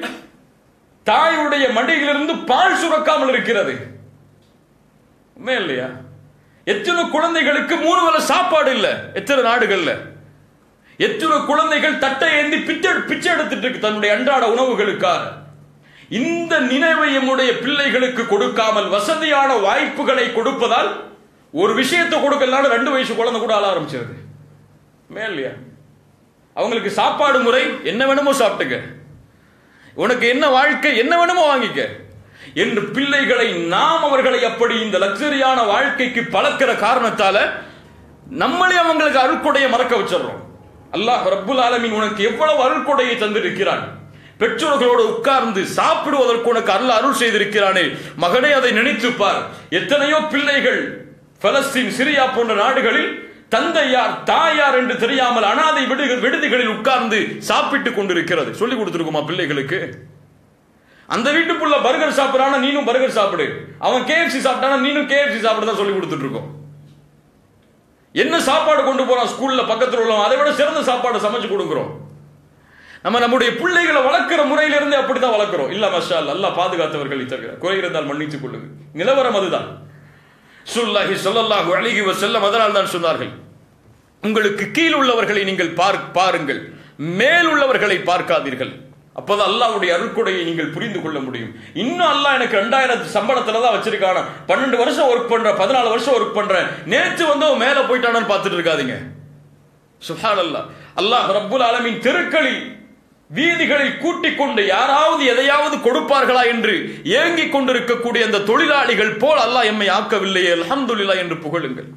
தாயுடைய மடியிலிருந்து பால் சுரக்காமல் இருக்கிறது. உண்மையா இல்லையா? எத்தனை குழந்தைகளுக்கு 3 வேளை சாப்பாடு இல்ல எத்தனை நாடுகள்ல. எத்தனை குழந்தைகள் தட்டை ஏந்தி பிச்சை எடுத்துட்டு இருக்கு தன்னுடைய அன்றாட உணவுகளுக்காக. இந்த நினைவை நம்முடைய பிள்ளைகளுக்கு கொடுக்காமல் வசதியான வாய்ப்புகளை கொடுப்பதால் ஒரு விஷயத்தை கொடுக்கலனால 2 வயசு குழந்தை கூட ஆள ஆரம்பிச்சிருது. மேலையா அவங்களுக்கு சாப்பாடு முறை என்ன வேணுமோ சாப்பிட்டுக்க, உனக்கு என்ன வாழ்க்கை என்ன வேணுமோ வாங்கிக்க என்று பிள்ளைகளை நாம் அவர்களை அப்படி இந்த லக்ஸரியான வாழ்க்கைக்கு பழக்கிற காரணத்தால நம்மளே அவங்களுக்கு அருள்கொடையை மறக்க வச்சிடறோம். அல்லாஹ் ரப்புல் ஆலமீன் உனக்கு எவ்வளவு அருள்கொடையை தந்திருக்கிறான். பெற்றோர்களோடு உட்கார்ந்து சாப்பிடுவதற்கு உனக்கு அல்லாஹ் அருள் செய்திருக்கிறானே மகனே, அதை நினைத்துப்பார். எத்தனையோ பிள்ளைகள் பலஸ்தீன், சிரியா போன்ற நாடுகளில் தந்தை யார் தாய் யார் என்று தெரியாமல் அனாதை விடுதிகளில் உட்கார்ந்து சாப்பிட்டுக் கொண்டிருக்கிறது. சொல்லிக் கொடுத்திருக்குமா பிள்ளைகளுக்கு? அந்த வீட்டுக்குள்ள பர்கர் சாப்பிடானா நீனும் பர்கர் சாப்பிடு, அவன் KFC சாப்பிட்டானா நீனும் KFC சாப்பிடுதான் சொல்லி கொடுத்துட்டு இருக்கோம். என்ன சாப்பாடு கொண்டு போறான் ஸ்கூல்ல பக்கத்தில் உள்ளவன், அதை விட சிறந்த சாப்பாடு சமைச்சு கொடுக்கிறோம். நம்முடைய பிள்ளைகளை வளர்க்கிற முறையிலிருந்து அப்படித்தான் வளர்க்கிறோம். இல்ல மஷா அல்லாஹ் பாதுகாத்தவர்களை தவிர, குறை இருந்தால் மன்னித்துக் கொள்ளுங்க. நிலவரம் அதுதான். ஸல்லல்லாஹு அலைஹி வஸல்லம் அதனால் தான் சொன்னார்கள், உங்களுக்கு கீழ் உள்ளவர்களை நீங்கள் பாருங்கள், மேல் உள்ளவர்களை பார்க்காதீர்கள். அப்போது அல்லாஹ்வுடைய அருள்கொடையை நீங்கள் புரிந்து கொள்ள முடியும். இன்னும் அல்லாஹ் எனக்கு 2000 சம்பளத்துல தான் வச்சிருக்கான, 12 வருஷம் ஒர்க் பண்றேன், 14 வருஷம் ஒர்க் பண்றேன், நேற்று வந்து மேல போயிட்டானு பார்த்துட்டு இருக்காதீங்க. சுப்ஹானல்லாஹ். அல்லாஹ் ரப்புல் ஆலமீன் தெருக்களில் வீதிகளில் கூட்டிக் கொண்டு யாராவது எதையாவது கொடுப்பார்களா என்று ஏங்கிக் கொண்டிருக்கக்கூடிய அந்த தொழிலாளிகள் போல் அல்லாஹ் எம்மை ஆக்கவில்லையே, அல்ஹம்துலில்லாஹ் என்று புகழுங்கள்.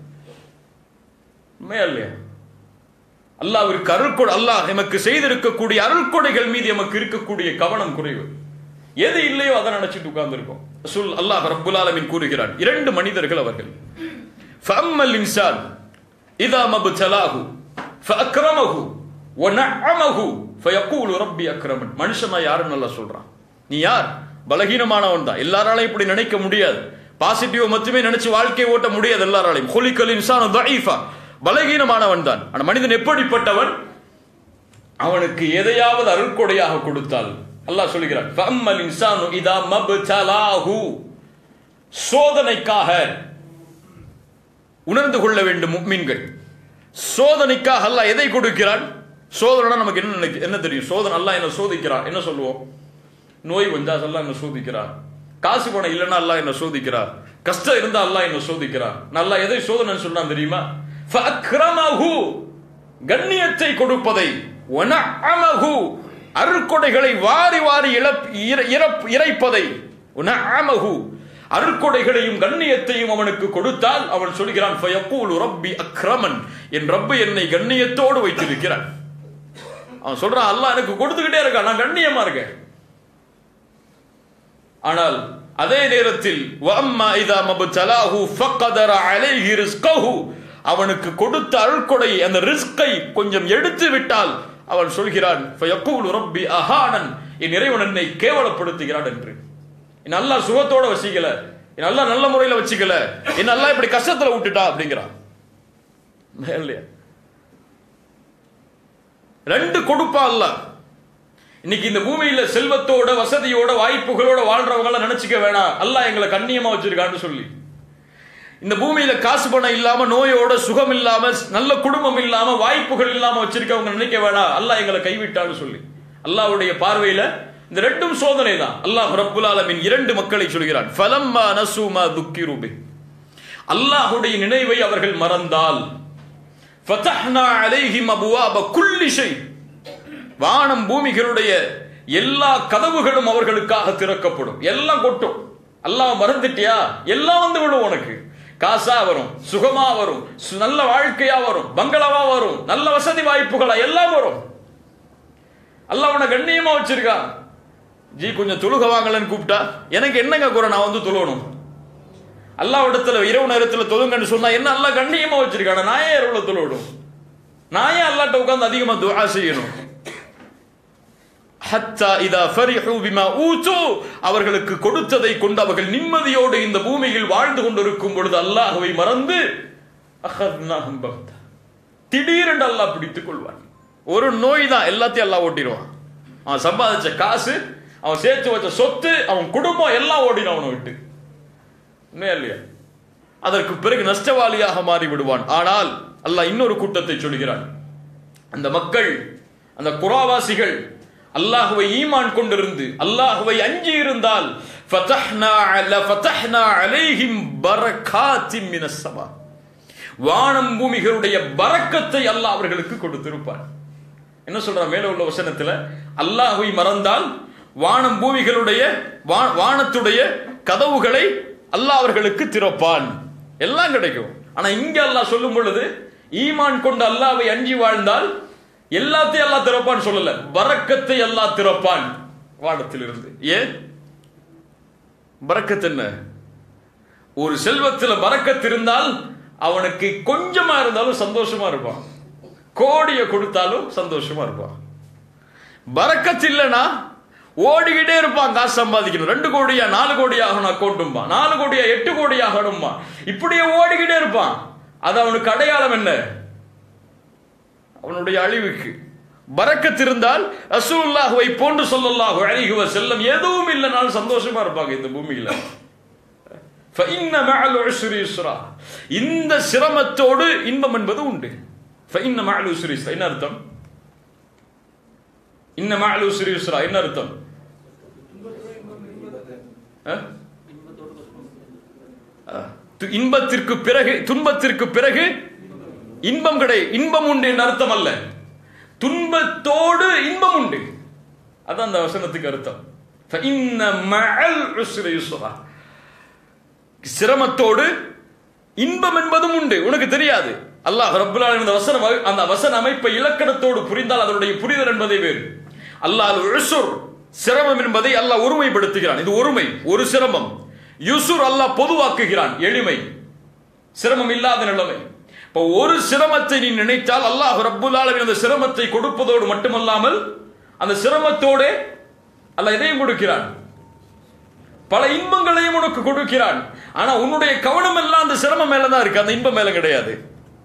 மேலே அல்லாஹ்விற்கு அருள்கொடை, அல்லாஹ் எமக்கு செய்திருக்கக்கூடிய அருள்கொடைகள் மீது எமக்கு இருக்கக்கூடிய கவனம் குறைவு. எது இல்லையோ அதை நினைச்சிட்டு உட்கார்ந்து இருக்கோம். அல்லாஹ் ரப்புல் ஆலமீன் கூறுகிறான், 2 மனிதர்கள் அவர்கள். ஃபஅம்மல் இன்சான் இதா மப்தலாஹு ஃபஅக்ரமஹு வநஅமஹு ஃபயகூலு ரப்பி அக்ரமன். மனுஷனா யாருன்னு அல்லாஹ் சொல்றான். நீ யார்? பலகீனமானவன் தான். எல்லாராலையும் இப்படி நினைக்க முடியாது. பாசிட்டிவ் மட்டுமே நினைச்சு வாழ்க்கையை ஓட்ட முடியாது எல்லாராலையும். குலிகல் இன்சானு தஈஃபா, பலகீனமானவன் தான். ஆனா மனிதன் எப்படிப்பட்டவன்? அவனுக்கு எதையாவது அருள்கொடையாக கொடுத்தால் அல்லாஹ் சொல்கிறான், ஃபஅம்மல் இன்சானு இதா மப்தலாஹு. சோதனைக்காக உணர்ந்து கொள்ள வேண்டும் முஃமின்கள். சோதனைக்காக அல்லாஹ் எதை கொடுக்கிறான்? சோதனை நமக்கு என்ன தெரியும்? சோதனை அல்லாஹ் என்ன சோதிக்கிறான் என்ன சொல்லுவோம்? நோய் வந்தா அல்லாஹ் என்ன சோதிக்கிறார், காசு பணம் இல்லைன்னா அல்லாஹ் என்ன சோதிக்கிறார், கஷ்டம் இருந்தா அல்லாஹ் என்ன சோதிக்கிறார். நல்லா எதை சோதனை சொன்னா தெரியுமா? ஃபஅக்ரமஹு, கண்ணியத்தை கொடுப்பதை, வநஅமஹு, அருள்கொடைகளை வாரி வாரி இறைப்பதை, வநஅமஹு, அருள்கொடைகளையும் கண்ணியத்தையும் அவனுக்கு கொடுத்தால் அவன் சொல்கிறான், ஃபயகூலு ரப்பி அக்ரமன், என் ரப்பு என்னை கண்ணியத்தோடு வைத்திருக்கிறான். அவன் சொல்றான், அல்லாஹ் எனக்கு கொடுத்துக்கிட்டே இருக்கான், நான் கண்ணியமா இருக்கேன். ஆனால் அதே நேரத்தில் வஅம்மா இதா மப்தலாஹு ஃபகதர அலைஹி ரிஸ்கஹு, அவனுக்கு கொடுத்த அருள்கொடை அந்த ரிஸ்கை கொஞ்சம் எடுத்து விட்டால் அவன் சொல்கிறான், ஃபயகூலு ரப்பி அஹானன், என் இறைவன் என்னை கேவலப்படுத்துகிறான் என்று. என் அல்லாஹ் சுகத்தோட வச்சிக்கல, என் அல்லாஹ் நல்ல முறையில் வச்சிக்கல, என் அல்லாஹ் இப்படி கஷ்டத்துல விட்டுட்டா அப்படிங்கிறான். இல்லையா? 2 கொடுப்பா அல்லாஹ். இன்னைக்கு இந்த பூமியில செல்வத்தோட வசதியோட வாய்ப்புகளோட வாழ்றவங்கள நினைச்சுக்க வேணாம் அல்லாஹ் எங்களை கண்ணியமா வச்சிருக்கான்னு சொல்லி. இந்த பூமியில காசு பணம் இல்லாம, நோயோட, சுகம் இல்லாம, நல்ல குடும்பம் இல்லாம, வாய்ப்புகள் இல்லாம வச்சிருக்கவங்க நினைக்க வேணாம் அல்லாஹ் எங்களை கைவிட்டான்னு சொல்லி. அல்லாஹ்வுடைய பார்வையில இந்த 2ம் சோதனை தான். அல்லாஹ் ரப்புல் ஆலமீன் 2 மக்களை சொல்கிறான், ஃபலம்மா நஸூ மா துக்கிரு பி, அல்லாஹ்வுடைய நினைவை அவர்கள் மறந்தால், ஃபதஹ்னா அலைஹிம் அபுவாப குல்லி ஷை, வானம் பூமிகளுடைய எல்லா கதவுகளும் அவர்களுக்காக திறக்கப்படும், எல்லாம் கொட்டும். அல்லாஹ் மறந்துட்டியா, எல்லாம் வந்து விடும். உனக்கு காசா வரும், சுகமா வரும், நல்ல வாழ்க்கையா வரும், பங்களாவா வரும், நல்ல வசதி வாய்ப்புகளா எல்லாம் வரும். அல்லாஹ் உன்னை கண்ணியமா வச்சிருக்கான். ஜி கொஞ்சம் தொழுக வாங்கலன்னு கூப்பிட்டா எனக்கு என்னங்க குறை, நான் வந்து தொழுவணும். அல்லாஹ் இடத்துல இரவு நேரத்துல தொழுங்கன்னு சொன்னா என்ன அல்லாஹ் கண்ணியமா வச்சிருக்கான, நான் ஏன் இரவுல தொழுவணும்? நான் ஏன் அல்லாஹ்ட்ட உட்கார்ந்து அதிகமா துஆ செய்யணும்? ஹத்தா இதா ஃபரிஹு பிமா ஊது, அவர்களுக்கு கொடுத்ததை கொண்டு அவர்கள் நிம்மதியோடு இந்த பூமியில் வாழ்ந்து கொண்டிருக்கும் பொழுது அல்லாஹ்வை மறந்து அஹத்னாஹும் பக்தா, திடீரென்று அல்லாஹ் பிடித்துக் கொள்வான். ஒரு நோய் தான் எல்லாத்தையும் அல்லாஹ் ஓட்டிடுவான். அவன் சம்பாதிச்ச காசு, அவன் சேர்த்து வச்ச சொத்து, அவன் குடும்பம் எல்லாம் ஓடின அவனை விட்டு. உண்மையா இல்லையா? அதற்கு பிறகு நஷ்டவாளியாக மாறி விடுவான். ஆனால் அல்லாஹ் இன்னொரு கூட்டத்தை சொல்கிறான். அந்த மக்கள், அந்த குராவாசிகள் அல்லாஹ்வை ஈமான் கொண்டிருந்து அல்லாஹ்வை அஞ்சி இருந்தால் ஃபதஹ்னா அலைஹிம் பரகாத்தின் மினஸ் ஸமா, வானம் பூமிகளுடைய பரக்கத்தை அல்லாஹ் அவர்களுக்கு கொடுத்திருப்பார். என்ன சொல்ற மேல உள்ள வசனத்துல, அல்லாஹ்வை மறந்தால் வானம் பூமிகளுடைய வானத்துடைய கதவுகளை அல்லாஹ் அவர்களுக்கு திறப்பான், எல்லாம் கிடைக்கும். ஆனா இங்க அல்லாஹ் சொல்லும் பொழுது ஈமான் கொண்டு அல்லாஹ்வை அஞ்சி வாழ்ந்தால் எல்லாத்தையும் அல்லாஹ் திறப்பான் சொல்லல, பரக்கத்தை அல்லாஹ் திறப்பான் வானத்திலிருந்து. ஏன் பரக்கத்? என்ன, ஒரு செல்வத்தில் பரக்கத் இருந்தால் அவனுக்கு கொஞ்சமா இருந்தாலும் சந்தோஷமா இருப்பான், கோடியை கொடுத்தாலும் சந்தோஷமா இருப்பான். பரக்கத் இல்லைன்னா ஓடிக்கிட்டே இருப்பான், காசு சம்பாதிக்கணும், 2 கோடியா 4 கோடி ஆகணும் அக்கௌண்ட்டும்பா, 4 கோடியா 8 கோடி ஆகணும்பா, இப்படியே ஓடிக்கிட்டே இருப்பான். அது அவனுக்கு அடையாளம் என்ன? அவனுடைய அழிவுக்கு. பரக்கத் இருந்தால் ரசூலுல்லாஹ்வை போன்று ஸல்லல்லாஹு அலைஹி வஸல்லம் எதுவும் இல்லைனாலும் சந்தோஷமா இருப்பாங்க இந்த பூமியில. ஃபஇன்ன மஅல் உஸ்ரி யுஸ்ரா, இந்த சிரமத்தோடு இன்பம் என்பது உண்டு. ஃபஇன்ன மஅல் உஸ்ரி யுஸ்ரா என்ன அர்த்தம்? இன்ன மஅல் உஸ்ரி யுஸ்ரா என்ன அர்த்தம்? இன்பத்திற்கு பிறகு துன்பத்திற்கு பிறகு இன்பம் இன்பம் உண்டு என்ற அர்த்தம் அல்ல, துன்பத்தோடு இன்பம் உண்டு, அதான் அந்த வசனத்துக்கு அர்த்தம். ஃபஇன்ன மஅல் உஸ்ரி யுஸ்ரா, சிரமத்தோடு இன்பம் என்பதும் உண்டு. உனக்கு தெரியாது, அல்லாஹ் ரப்பல் ஆலமீன் அந்த வசன அமைப்பை இலக்கணத்தோடு புரிந்தால் அதனுடைய புரிதல் என்பதை வேறு. அல்லாஹ் உஸ்ர் சிரமம் என்பதை அல்லாஹ் ஒருமைப்படுத்துகிறான், இது ஒருமை, ஒரு சிரமம். யுஸ்ர் அல்லாஹ் பொதுவாக்குகிறான், எளிமை, சிரமம் இல்லாத நிலைமை. இப்போ ஒரு சிரமத்தை நீ நினைத்தால் அல்லாஹ் ரப்பல் ஆலமீன் அந்த சிரமத்தை கொடுப்பதோடு மட்டுமல்லாமல் அந்த சிரமத்தோடு அல்லாஹ் எதையும் கொடுக்கிறான், பல இன்பங்களையும் உனக்கு கொடுக்கிறான். ஆனா உன்னுடைய கவனம் எல்லாம் அந்த சிரமம் மேலதான் இருக்கு, அந்த இன்பம் மேல கிடையாது.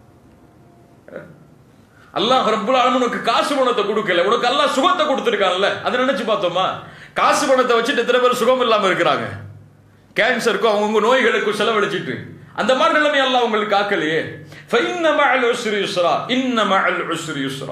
அல்லாஹ் ரப்பல் ஆலமீன் உனக்கு காசு பணத்தை கொடுக்கல, உனக்கு அல்லாஹ் சுகத்தை கொடுத்திருக்கான்ல, அதை நினைச்சு பார்த்தோமா? காசு பணத்தை வச்சுட்டு எத்தனை பேர் சுகம் இல்லாம இருக்கிறாங்க, கேன்சருக்கும் அவங்க நோய்களுக்கும் செலவழிச்சிட்டு. அந்த மாதிரி நிலைமை அல்லாஹ் உங்களுக்கு ஆக்கலையே. ஃபஇன்ன மஅல் உஸ்ரி யுஸ்ரா, இன்ன மஅல் உஸ்ரி யுஸ்ரா.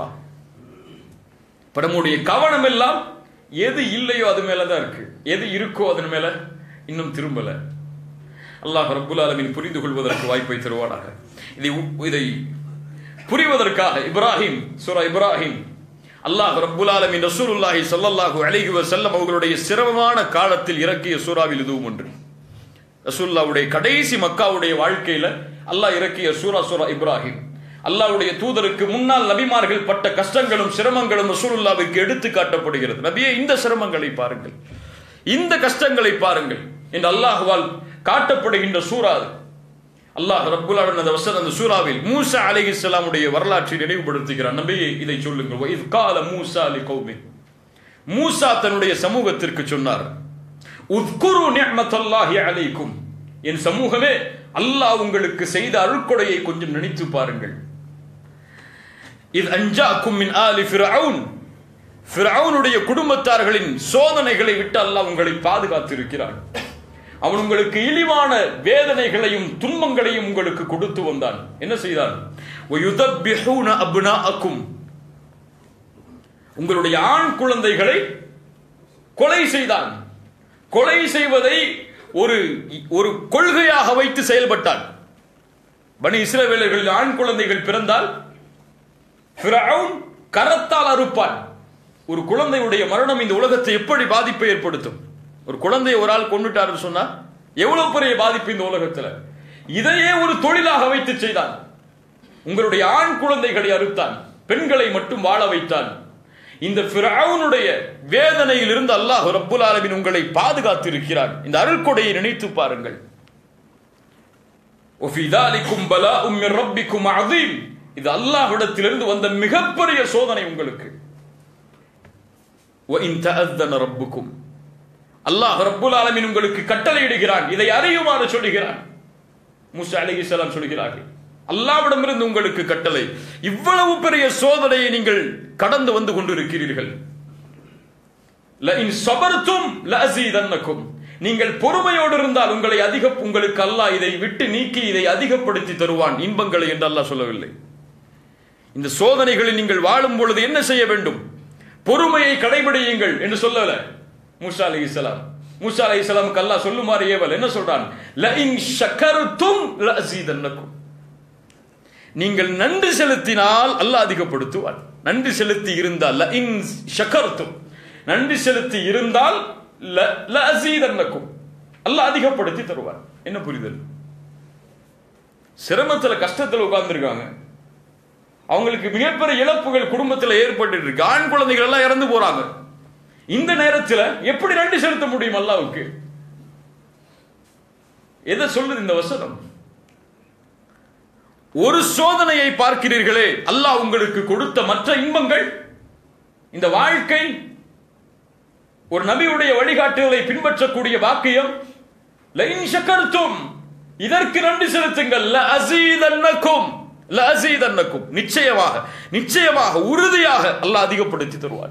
நம்முடைய கவனம் எல்லாம் எது இல்லையோ அது மேலதான் இருக்கு, எது இருக்கோ அதன் மேல இன்னும் திரும்பல. அல்லாஹ் ரப்பல் ஆலமீன் புரிந்து கொள்வதற்கு வாய்ப்பை தருவானாக. இதை புரிவதற்காக இப்ராஹிம், சூரா இப்ராஹிம், அல்லாஹ் ரப்பல் ஆலமீன் ரசூலுல்லாஹி ஸல்லல்லாஹு அலைஹி வஸல்லம் அவர்களுடைய சிரமமான காலத்தில் இறக்கிய சூராவில் இதுவும் ஒன்று. ரசூலுல்லாஹ்வுடைய கடைசி மக்காவுடைய வாழ்க்கையில அல்லாஹ் இறக்கிய சூரா இப்ராஹிம். அல்லாஹ்வுடைய தூதருக்கு முன்னால் நபிமார்கள் பட்ட கஷ்டங்களும் சிரமங்களும் ரசூலுல்லாஹ்வுக்கு எடுத்து காட்டப்படுகிறது. நபியே, இந்த சிரமங்களை பாருங்கள், இந்த கஷ்டங்களை பாருங்கள் என்று அல்லாஹ்வால் காட்டப்படுகின்ற சூரா அது. அல்லாஹ் ரப்பல் ஆலமீன் அந்த சூராவில் மூசா அலைஹிஸ்ஸலாமுடைய வரலாற்றை நினைவுபடுத்துகிறான். நபியே, இதை சொல்லுங்கள். வ இஸ் கால மூசா லிகௌமி, மூசா தன்னுடைய சமூகத்திற்கு சொன்னார், உத்குரு நிஅமத்தல்லாஹி அலைக்கும், என் சமூகமே அல்லாஹ் உங்களுக்கு செய்த அருட்கொடையை கொஞ்சம் நினைத்து பாருங்கள். இத் அன்ஜாக்கும் மின் ஆலி ஃபிர்அவுன், ஃபிர்அவுனுடைய குடும்பத்தார்களின் சோதனைகளை விட்டு அல்லாஹ் உங்களை பாதுகாத்து இருக்கிறான். அவன் உங்களுக்கு இழிவான வேதனைகளையும் துன்பங்களையும் உங்களுக்கு கொடுத்து வந்தான். என்ன செய்தான்? வயுதப்பிஹூன அப்னாஅக்கும், உங்களுடைய ஆண் குழந்தைகளை கொலை செய்தான். கொலை செய்வதை ஒரு கொள்கையாக வைத்து செயல்பட்டான். பனி இஸ்ரவேலர்களில் ஆண் குழந்தைகள் பிறந்தால் ஃபிர்அவுன் கரத்தால் அறுப்பான். ஒரு குழந்தையுடைய மரணம் இந்த உலகத்தை எப்படி பாதிப்பை ஏற்படுத்தும்? ஒரு குழந்தையை ஒரு ஆள் கொண்டுட்டாருன்னு சொன்னா எவ்வளவு பெரிய பாதிப்பு இந்த உலகத்துல. இதையே ஒரு தொழிலாக வைத்து செய்தான். உங்களுடைய ஆண் குழந்தைகளை அறுத்தான், பெண்களை மட்டும் வாழ வைத்தான். இந்த ஃபிர்அவுனுடைய வேதனையில் இருந்து அல்லாஹ் ரப்பல் ஆலமீன் உங்களை பாதுகாத்து இருக்கிறான். இந்த அருள்கொடையை நினைத்து பாருங்கள். وفي ذلكم بلاء من ربكم عظيم, இது அல்லாஹ்விடத்திலிருந்து வந்த மிகப்பெரிய சோதனை உங்களுக்கு. وإن تأذن ربكم, அல்லாஹ் ரப்பல் ஆலமீன் உங்களுக்கு கட்டளையிடுகிறான், இதை அறியுமாறு சொல்லுகிறான். மூசா அலைஹிஸ்ஸலாம் சொல்கிறார்கள், அல்லாஹ்விடமிருந்து உங்களுக்கு கட்டளை. இவ்வளவு பெரிய சோதனையை நீங்கள் கடந்து வந்து கொண்டிருக்கிறீர்கள். லஇன் ஸபர்தும் லஅஸீதன்னகும், நீங்கள் பொறுமையோடு இருந்தால் உங்களுக்கு அல்லாஹ் இதை விட்டு நீக்கி இதை அதிகப்படுத்தி தருவான் இன்பங்களை என்று அல்லாஹ் சொல்லவில்லை. இந்த சோதனைகளில் நீங்கள் வாழும் பொழுது என்ன செய்ய வேண்டும்? பொறுமையை கடைபிடியுங்கள் என்று சொல்லல. மூசா அலைஹிஸ்ஸலாம் அல்லாஹ் சொல்லுமாறு ஏவல். என்ன சொல்றான்? லஇன் ஷக்கர்தும் லஅஸீதன்னகும். நீங்கள் நன்றி செலுத்தினால் அல்லாஹ் அதிகப்படுத்துவான். நன்றி செலுத்தி இருந்தால் லஇன் ஷக்கர்தும், நன்றி செலுத்தி இருந்தால் லஅஸீதன்னகும், அல்லாஹ் அதிகப்படுத்தி தருவான். என்ன புரிதல்? சிரமத்தில் கஷ்டத்தில் உட்கார்ந்துருக்காங்க, அவங்களுக்கு மிகப்பெரிய இழப்புகள் குடும்பத்தில் ஏற்பட்டு இருக்கு, ஆண் குழந்தைகள் எல்லாம் இறந்து போறாங்க. இந்த நேரத்தில் எப்படி நன்றி செலுத்த முடியும் அல்லாஹ்வுக்கு? எதை சொல்லுது இந்த வசனம்? ஒரு சோதனையை பார்க்கிறீர்களே, அல்லாஹ் உங்களுக்கு கொடுத்த மற்ற இன்பங்கள், இந்த வாழ்க்கை, ஒரு நபியுடைய வழிகாட்டுதலை பின்பற்றக்கூடிய வாக்கியம், லஇன் ஷக்கர்தும், இதற்கு நன்றி செலுத்துங்கள், லஅஸீதன்னகும், நிச்சயமாக உறுதியாக அல்லாஹ் அதிகப்படுத்தி தருவார்.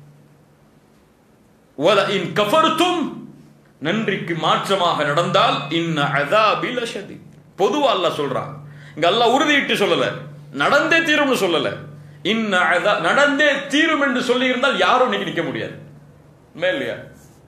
வலஇன் கஃபர்தும், நன்றிக்கு மாற்றமாக நடந்தால் இன்ன அஸாபி லஷதீத். பொதுவா அல்லாஹ் சொல்றான். இங்க அல்லாஹ் உறுதியிட்டு சொல்லல, நடந்தே தீரும்னு சொல்லல. இன்ன நடந்தே தீரும் என்று சொல்லி இருந்தால் யாரும் இன்னைக்கு நிக்க முடியாது. இல்லையா?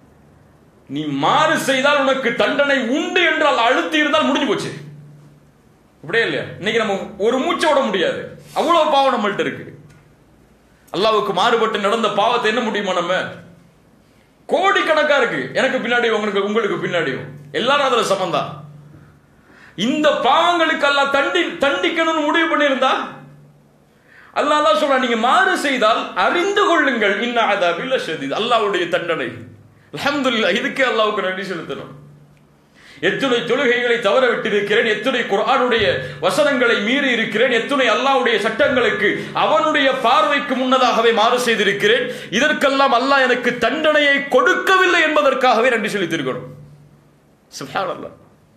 நீ மாறு செய்தால் உனக்கு தண்டனை உண்டு என்றால் அழுத்தி இருந்தால் முடிஞ்சு போச்சு. இப்படியே இல்லையா? இன்னைக்கு நம்ம ஒரு மூச்சை விட முடியாது, அவ்வளவு பாவம் நம்மள்ட்ட இருக்கு. அல்லாஹ்வுக்கு மாறுபட்டு நடந்த பாவத்தை என்ன முடியுமா? நம்ம கோடிக்கணக்கா இருக்கு, எனக்கு பின்னாடி உங்களுக்கு பின்னாடியும், எல்லாரும் அதுல சமந்தான். இந்த பாவங்களுக்கு அல்லாஹ் தண்டிக்கணும்னு முடிவு பண்ணியிருந்தா அல்லாஹ் தான் சொல்றான், நீங்க மாறு செய்தால் அறிந்து கொள்ளுங்கள், இன்ன அஸாபி லஷதீத், அல்லாஹ்வுடைய தண்டனை. அல்ஹம்துலில்லாஹ், இதுக்கே அல்லாஹ்வுக்கு நன்றி செலுத்தணும். எத்துணை தொழுகைகளை தவற விட்டிருக்கிறேன், எத்துணை குர்ஆனுடைய வசனங்களை மீறி இருக்கிறேன், எத்துணை அல்லாஹ்வுடைய சட்டங்களுக்கு அவனுடைய பார்வைக்கு முன்னதாகவே மாறு செய்திருக்கிறேன். இதற்கெல்லாம் அல்லாஹ் எனக்கு தண்டனையை கொடுக்கவில்லை என்பதற்காகவே நன்றி செலுத்தியிருக்கிறோம். சுப்ஹானல்லாஹ்.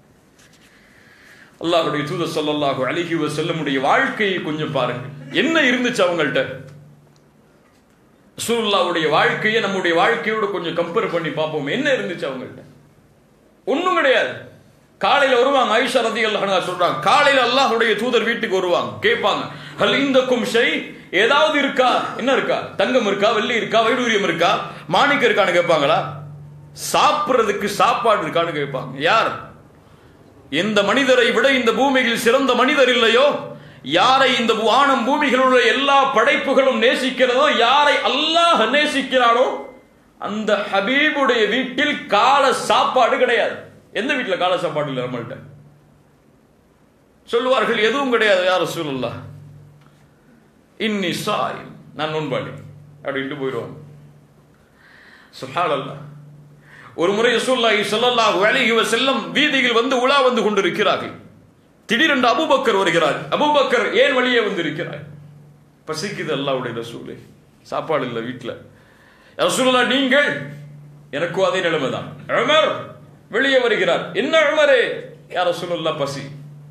அல்லாஹ்வுடைய தூதர் ஸல்லல்லாஹு அலைஹி வஸல்லமுடைய வாழ்க்கையை கொஞ்சம் பாருங்க. என்ன இருந்துச்சு அவங்கள்ட்ட? ரசூலுல்லாஹ்வுடைய வாழ்க்கையை நம்முடைய வாழ்க்கையோட கொஞ்சம் கம்பேர் பண்ணி பார்ப்போம். என்ன இருந்துச்சு அவங்கள்ட்ட? ஒண்ணும் கிடையாது. காலையில வருவாங்க, ஆயிஷா ரலியல்லாஹு அன்ஹா சொல்றாங்க, காலையில அல்லாஹ்வுடைய தூதர் வீட்டுக்கு வருவாங்க, கேட்பாங்க, ஹல் இந்தக்கும் ஷை, ஏதாவது இருக்கா? என்ன இருக்கா? தங்கம் இருக்கா? வெள்ளி இருக்கா? வைடூரியம் இருக்கா? மாணிக்கம் இருக்கான்னு கேட்பாங்களா? சாப்பிடுறதுக்கு சாப்பாடு இருக்கான்னு கேட்பாங்க. யார்? எந்த மனிதரை விட இந்த பூமியில் சிறந்த மனிதர் இல்லையோ, யாரை இந்த வானம் பூமிகளுடைய எல்லா படைப்புகளும் நேசிக்கிறதோ, யாரை அல்லாஹ் நேசிக்கிறானோ அந்த ஹபீபுடைய வீட்டில் கால சாப்பாடு கிடையாது. எந்த வீட்டில் கால சாப்பாடு இல்லை நம்மள்கிட்ட? சொல்லுவார்கள், எதுவும் கிடையாது யா ரசூலுல்லாஹ், இன்னி ஸாயிம், நான் நோன்பாளி அப்படின்ட்டு போயிடுவாங்க. சுப்ஹானல்லாஹ். ஒரு முறை ரசூலுல்லாஹி ஸல்லல்லாஹு அலைஹி வஸல்லம் வீதியில் வந்து உலா வந்து கொண்டிருக்கிறார்கள். திடீரென்று அபூபக்கர் வருகிறார். அபூபக்கர், ஏன் வெளியே வந்து இருக்கிறார்? பசிக்குது அல்லாஹ்வுடைய ரசூலே, சாப்பாடு இல்லை வீட்டில். ரசூலுல்லாஹ், நீங்கள்? எனக்கும் அதே நிலைமைதான். உமர் வெளியே வருகிறார். என்ன உமரே? யா ரசூலுல்லாஹ், பசி.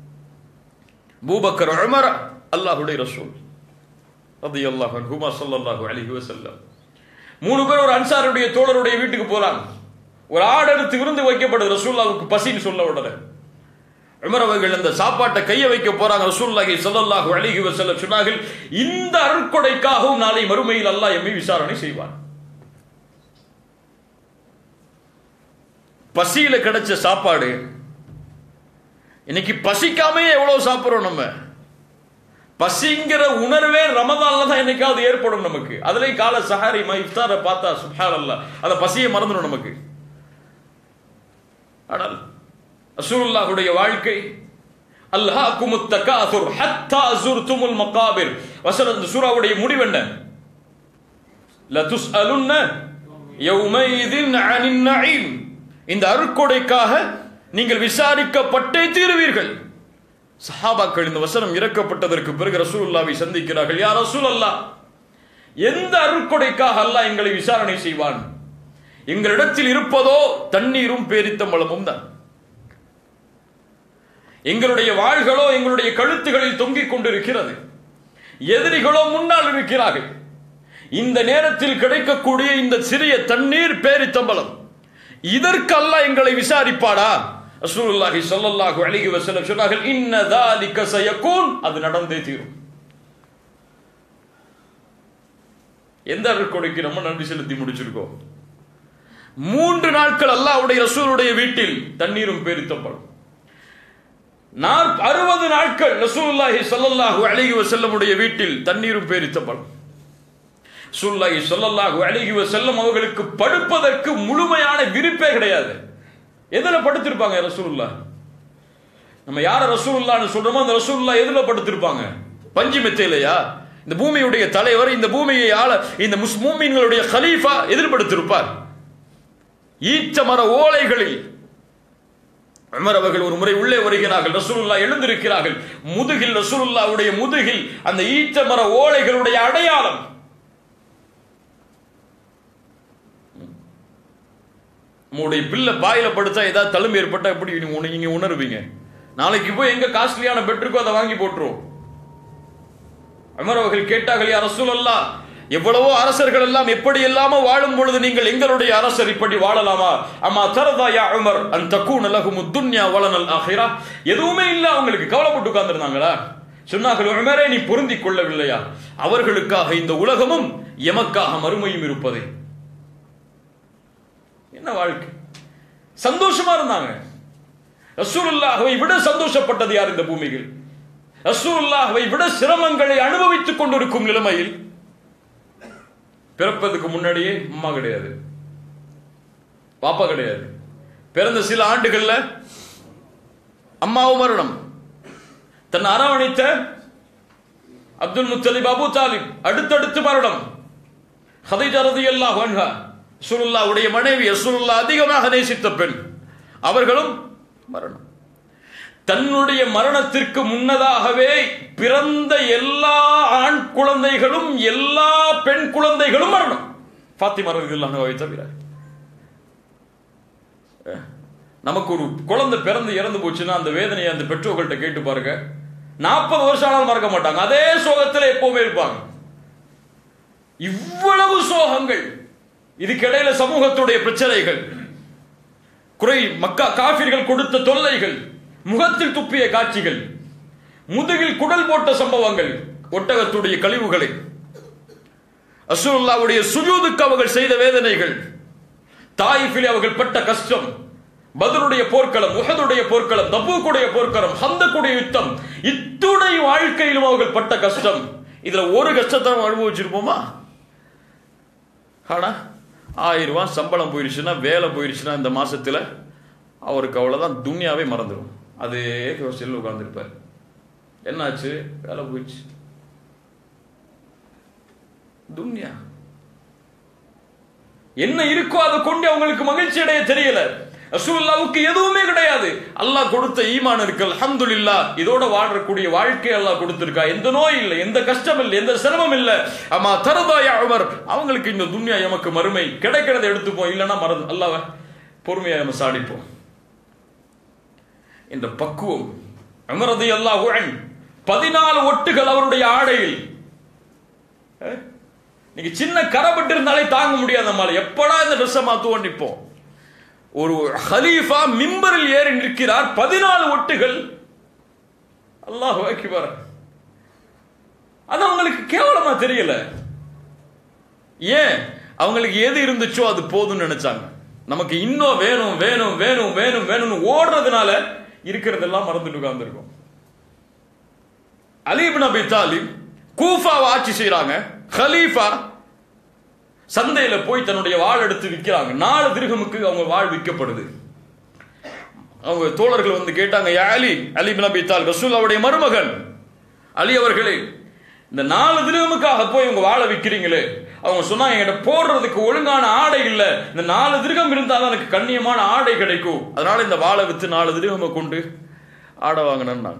அபூபக்கர், உமர், அல்லாஹ்வுடைய ரசூல் ரலியல்லாஹு அன்ஹுமா ஸல்லல்லாஹு அலைஹி வஸல்லம் 3 பேர் ஒரு அன்சாருடைய தோழருடைய வீட்டுக்கு போறாங்க. ஒரு ஆடு எடுத்து விருந்து வைக்கப்படுது. ரசூலுல்லாஹ்வுக்கு பசின்னு சொல்ல உடனே உமர் அவர்கள் அந்த சாப்பாட்டை கைய வைக்க போறாங்க. ரசூலுல்லாஹி ஸல்லல்லாஹு அலைஹி வஸல்லம் சொன்னார்கள், இந்த அருட்கொடைக்காகவும் நாளை மறுமையில் அல்லாஹ் எம்மை விசாரணை செய்வான். பசியில கிடைச்ச சாப்பாடு, இன்னைக்கு பசிக்காமே எவ்வளவு சாப்பிடுறோம் நம்ம. பசிங்கிற உணர்வே ரமதான்ல தான் என்னைக்காவது ஏற்படும் நமக்கு. அதுலயும் கால சஹாரி இஃப்தாரை பார்த்தா சுப்ஹானல்லாஹ், அந்த பசியை மறந்துடும் நமக்கு. ஆனால் ரசூலுல்லாஹ்வுடைய வாழ்க்கை, அல்ஹாகுமுத் தகாசுர் ஹத்தா ஸுர்துமுல் மகாபிர். வஸன சூராவுடைய முடிவு என்ன? லா துஸ்அலுன்ன யௌமைதின் அனின் நஈம். இந்த அருட்கொடைக்காக நீங்கள் விசாரிக்கப்பட்டே தீருவீர்கள். சஹாபாக்கள் இந்த வசனம் இறக்கப்பட்டதற்கு பிறகு ரசூலுல்லாஹ்வை சந்திக்கிறார்கள். யா ரசூலல்லாஹ், எந்த அருட்கொடைக்காக அல்லாஹ் எங்களை விசாரணை செய்வான்? எங்களிடத்தில் இருப்பதோ தண்ணீரும் பேரித்தம்பழமும் தான். எங்களுடைய வாள்களோ எங்களுடைய கழுத்துகளில் தொங்கிக் கொண்டிருக்கிறது. எதிரிகளோ முன்னால் இருக்கிறார்கள். இந்த நேரத்தில் கிடைக்கக்கூடிய இந்த சிறிய தண்ணீர் பேரித்தம்பழம், இதற்கு அல்லாஹ் எங்களை விசாரிப்பாடா? ரசூலுல்லாஹி ஸல்லல்லாஹு அலைஹி வஸல்லம் சொன்னார்கள், இன்ன ذلك سيكون, அது நடந்தே தீரும். எந்த அருட்கொடைக்கு நம்ம நன்றி செலுத்தி முடிச்சிருக்கோம்? 3 நாட்கள் அல்லாஹ்வுடைய ரசூலுடைய வீட்டில் தண்ணீரும் பேரித்தப்படும். 60 நாட்கள் ரசூலுல்லாஹி ஸல்லல்லாஹு அலைஹி வஸல்லம் உடைய வீட்டில் தண்ணீரும் பேரித்தப்படும். ரசூலுல்லாஹி ஸல்லல்லாஹு அலைஹி வஸல்லம் அவர்களுக்கு படுப்பதற்கு முழுமையான விரிப்பே கிடையாது. எதுல படுத்திருப்பாங்க ரசூலுல்லாஹ்? நம்ம யார ரசூலுல்லாஹ்னு சொல்றோமோ அந்த ரசூலுல்லாஹ் எதுல படுத்திருப்பாங்க? பஞ்சு மெத்தையிலையா? இந்த பூமியுடைய தலைவர், இந்த பூமியை ஆள இந்த முஸ்லிம்களுடைய கலீஃபா எதில் படுத்திருப்பார்? ஈச்ச மர ஓலைகளில். உமர் அவர்கள் ஒரு முறை உள்ளே வருகிறார்கள், ரசூலுல்லாஹ் எழுந்திருக்கிறார்கள். முதுகில், ரசூலுல்லாஹ்வுடைய முதுகில் அந்த ஈச்ச மர ஓலைகளுடைய அடையாளம். உங்களுடைய பிள்ளை பாயில படுத்தா ஏதாவது தழும்பு ஏற்பட்டா எப்படி நீங்க உணர்வீங்க? நாளைக்கு போய் எங்க காஸ்ட்லியான பெட் இருக்கோ அதை வாங்கி போட்டுரும். உமர் அவர்கள் கேட்டார்கள், யா ரசூலல்லாஹ், எவ்வளவோ அரசர்கள் எல்லாம் எப்படி இல்லாம வாழும் பொழுது நீங்கள் எங்களுடைய அரசர் இப்படி வாழலாமா? அம்மா தரதா யா உமர் அன் தகூன லஹுமுத் துன்யா வலனல் ஆகிரா. எதுவுமே இல்ல, அவங்களுக்கு கவலைப்பட்டு உட்கார்ந்திருந்தாங்களா? சொன்னார்கள், உமரே நீ பொருந்திக் கொள்ளவில்லையா? அவர்களுக்காக இந்த உலகமும் எமக்காக மறுமையும் இருப்பதே. என்ன வாழ்க்கை! சந்தோஷமா இருந்தாங்க. ரசூலுல்லாஹ்வை விட சந்தோஷப்பட்டது யார் இந்த பூமியில்? ரசூலுல்லாஹ்வை விட சிரமங்களை அனுபவித்துக் கொண்டிருக்கும் நிலைமையில் பிறப்பதுக்கு முன்னாடியே அம்மா கிடையாது, பாப்பா கிடையாது. பிறந்த சில ஆண்டுகள்ல அம்மாவும் மரணம். தன் அரவணைத்த அப்துல் முத்தலிப், அபூ தாலிப் அடுத்தடுத்து மரணம். ஹதீஜா ரலியல்லாஹு அன்ஹா ரசூலுல்லாஹ்வுடைய மனைவி, ரசூலுல்லாஹ் அதிகமாக நேசித்த பெண், அவர்களும் மரணம். தன்னுடைய மரணத்திற்கு முன்னதாகவே பிறந்த எல்லா ஆண் குழந்தைகளும் எல்லா பெண் குழந்தைகளும் மரணம். ஃபாத்திமா ரலியல்லாஹு அன்ஹாவை தவிர. நமக்கு ஒரு குழந்தை பிறந்து இறந்து போச்சுன்னா அந்த வேதனையை அந்த பெற்றோர்கள்ட்ட கேட்டு பாருங்க. 40 வருஷம் ஆனாலும் மறக்க மாட்டாங்க. அதே சோகத்தில் எப்பவுமே இருப்பாங்க. இவ்வளவு சோகங்கள், இதுக்கிடையில சமூகத்துடைய பிரச்சனைகள், குறை மக்கா காஃபிர்கள் கொடுத்த தொல்லைகள், முகத்தில் துப்பிய காட்சிகள், முதுகில் குடல் போட்ட சம்பவங்கள், ஒட்டகத்துடைய கழிவுகளை, ரசூலுல்லாஹ்வுடைய சுஜூதுக்கு அவர்கள் செய்த வேதனைகள், தாயிஃபிலே அவர்கள் பட்ட கஷ்டம், பத்ருடைய போர்க்களம், உஹதுடைய போர்க்களம், தபூக்குடைய போர்க்களம், ஹந்தக்குடைய யுத்தம், இத்துணை வாழ்க்கையிலும் அவர்கள் பட்ட கஷ்டம். இதுல ஒரு கஷ்டத்தை அனுபவிச்சிருப்போமா? ஆனா 1000 ரூபாய் சம்பளம் போயிருச்சுன்னா, வேலை போயிருச்சுன்னா இந்த மாசத்துல அவருக்கு அவ்வளவுதான், துன்யாவே மறந்துடும். அதே யோசனையில் உட்கார்ந்துருப்பார். என்னாச்சு? வேலை போயிடுச்சு. துன்யா என்ன இருக்கோ அதை கொண்டு அவங்களுக்கு மகிழ்ச்சி அடைய தெரியல. ரசூலுல்லாஹ்வுக்கு எதுவுமே கிடையாது. அல்லாஹ் கொடுத்த ஈமான் இருக்கு, அல்ஹம்துலில்லாஹ். இதோட வாழக்கூடிய வாழ்க்கை அல்லாஹ் கொடுத்திருக்கா. எந்த நோய் இல்லை, எந்த கஷ்டம் இல்லை, எந்த சிரமம் இல்லை. அம்மா தரதா யா உமர், அவங்களுக்கு இந்த துன்யா எமக்கு மறுமை, கிடைக்கிறத எடுத்துப்போம், இல்லைன்னா மறந்து அல்லாஹ் பொறுமையா நம்ம சாடிப்போம். இந்த பக்குவம் உமர் ரலியல்லாஹு அன்ஹு 14 ஒட்டுகள் அவருடைய ஆடையில். நீங்க சின்ன கரப்பட்டு இருந்தாலே தாங்க முடியாது நம்மால. எப்படா இந்த ட்ரெஸ்ஸை மாத்துவோம் நிற்போம். ஒரு ஹலீஃபா மிம்பரில் ஏறி நிற்கிறார், 14 ஒட்டுகள். அல்லாஹு அக்பர். அது அவங்களுக்கு கேவலமா தெரியல. ஏன்? அவங்களுக்கு எது இருந்துச்சோ அது போதும்னு நினைச்சாங்க. நமக்கு இன்னும் வேணும் வேணும் வேணும் வேணும் வேணும்னு ஓடுறதுனால இருக்கிறதெல்லாம் மறந்துட்டு உட்கார்ந்துருக்கும். அலி இப்னு அபி தாலிப் கூஃபாவை ஆட்சி செய்யறாங்க. ஹலீஃபா சந்தையில போய் தன்னுடைய வாள் எடுத்து விற்கிறாங்க. 4 திர்ஹமுக்கு அவங்க வாள் விற்கப்படுது. அவங்க தோழர்கள் வந்து கேட்டாங்க, யா அலி, அலி இப்னு அபி தாலிப் ரசூலுல்லாஹ்வுடைய மருமகன் அலி அவர்களே, இந்த 4 திர்ஹமுக்காக போய் உங்க வாளை விற்கிறீங்களே? அவங்க சொன்னாங்க, என்கிட்ட போடுறதுக்கு ஒழுங்கான ஆடை இல்ல, இந்த 4 திர்ஹம் இருந்தாதான் எனக்கு கண்ணியமான ஆடை கிடைக்கும், அதனால இந்த வாளை வித்து 4 திர்ஹமை கொண்டு ஆடை வாங்கினேன்.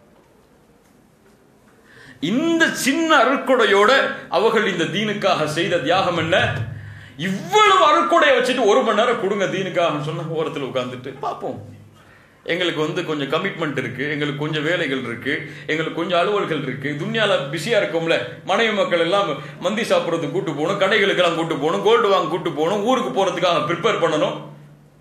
இந்த சின்ன அருட்கொடையோட அவர்கள் இந்த தீனுக்காக செய்த தியாகம் என்ன? இவ்வளவு அருட்கொடையை வச்சுட்டு 1 மணி நேரம் கொடுங்க தீனுக்காக சொன்ன ஓரத்தில் உட்கார்ந்துட்டு பார்ப்போம். எங்களுக்கு கொஞ்சம் கமிட்மெண்ட் இருக்கு, எங்களுக்கு கொஞ்சம் வேலைகள் இருக்கு, எங்களுக்கு கொஞ்சம் அலுவல்கள் இருக்கு, துன்யால பிஸியா இருக்கும்ல. மனைவி மக்கள் எல்லாம் மந்தி சாப்பிட்றதுக்கு கூட்டு போகணும், கடைகளுக்கு எல்லாம் கூட்டு போகணும், கோல்டு வாங்க கூட்டு போகணும், ஊருக்கு போறதுக்காக ப்ரிப்பேர் பண்ணணும்.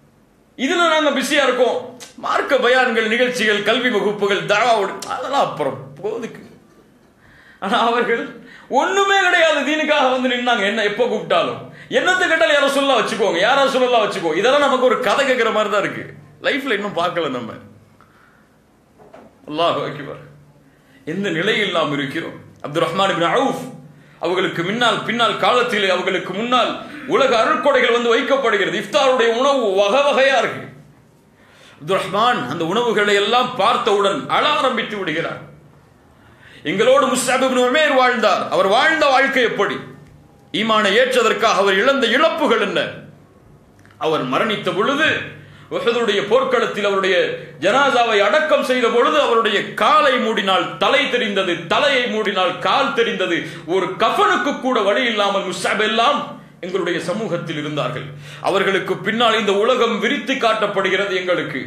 இதுல நாங்க பிஸியா இருக்கோம். மார்க்க பயான்கள், நிகழ்ச்சிகள், கல்வி வகுப்புகள், தாவாவோடு அதெல்லாம் அப்புறம் போதுக்கு. ஆனா அவர்கள் ஒண்ணுமே கிடையாது, தீனுக்காக வந்து நின்னாங்க. என்ன எப்ப கூப்பிட்டாலும் என்னத்தை கேட்டாலும் யாரோ சொல்ல வச்சுக்கோங்க, யாரோ சொல்லலாம் வச்சுக்கோ. இதெல்லாம் நமக்கு ஒரு கதை கேட்கிற மாதிரி தான் இருக்கு. லைஃப்ல இன்னும் பார்க்கல நம்ம. அல்லாஹ் அக்பர். எந்த நிலையில் நாம் இருக்கிறோம்? அப்துல் ரஹ்மான் இப்னு அவுஃப் அவர்களுக்கு பின்னால் காலத்திலே அவர்களுக்கு முன்னால் உலக அருட்கொடைகள் வந்து வைக்கப்படுகிறது. இஃப்தாருடைய உணவு வகை வகையா இருக்கு. அப்துல் ரஹ்மான் அந்த உணவுகளை எல்லாம் பார்த்தவுடன் அழ ஆரம்பித்து விடுகிறார். எங்களோடு முஸ்அப் இப்னு உமைர் வாழ்ந்தார். அவர் வாழ்ந்த வாழ்க்கை எப்படி? ஈமானை ஏற்றதற்காக அவர் இழந்த இழப்புகள் என்ன? அவர் மரணித்த பொழுது உஹதுடைய போர்க்களத்தில் அவருடைய ஜனாசாவை அடக்கம் செய்த பொழுது அவருடைய காலை மூடினால் தலை தெரிந்தது, தலையை மூடினால் கால் தெரிந்தது. ஒரு கஃனுக்கு கூட வழி இல்லாமல் முஸ்அப் எல்லாம் எங்களுடைய சமூகத்தில் இருந்தார்கள். அவர்களுக்கு பின்னால் இந்த உலகம் விரித்து காட்டப்படுகிறது. எங்களுக்கு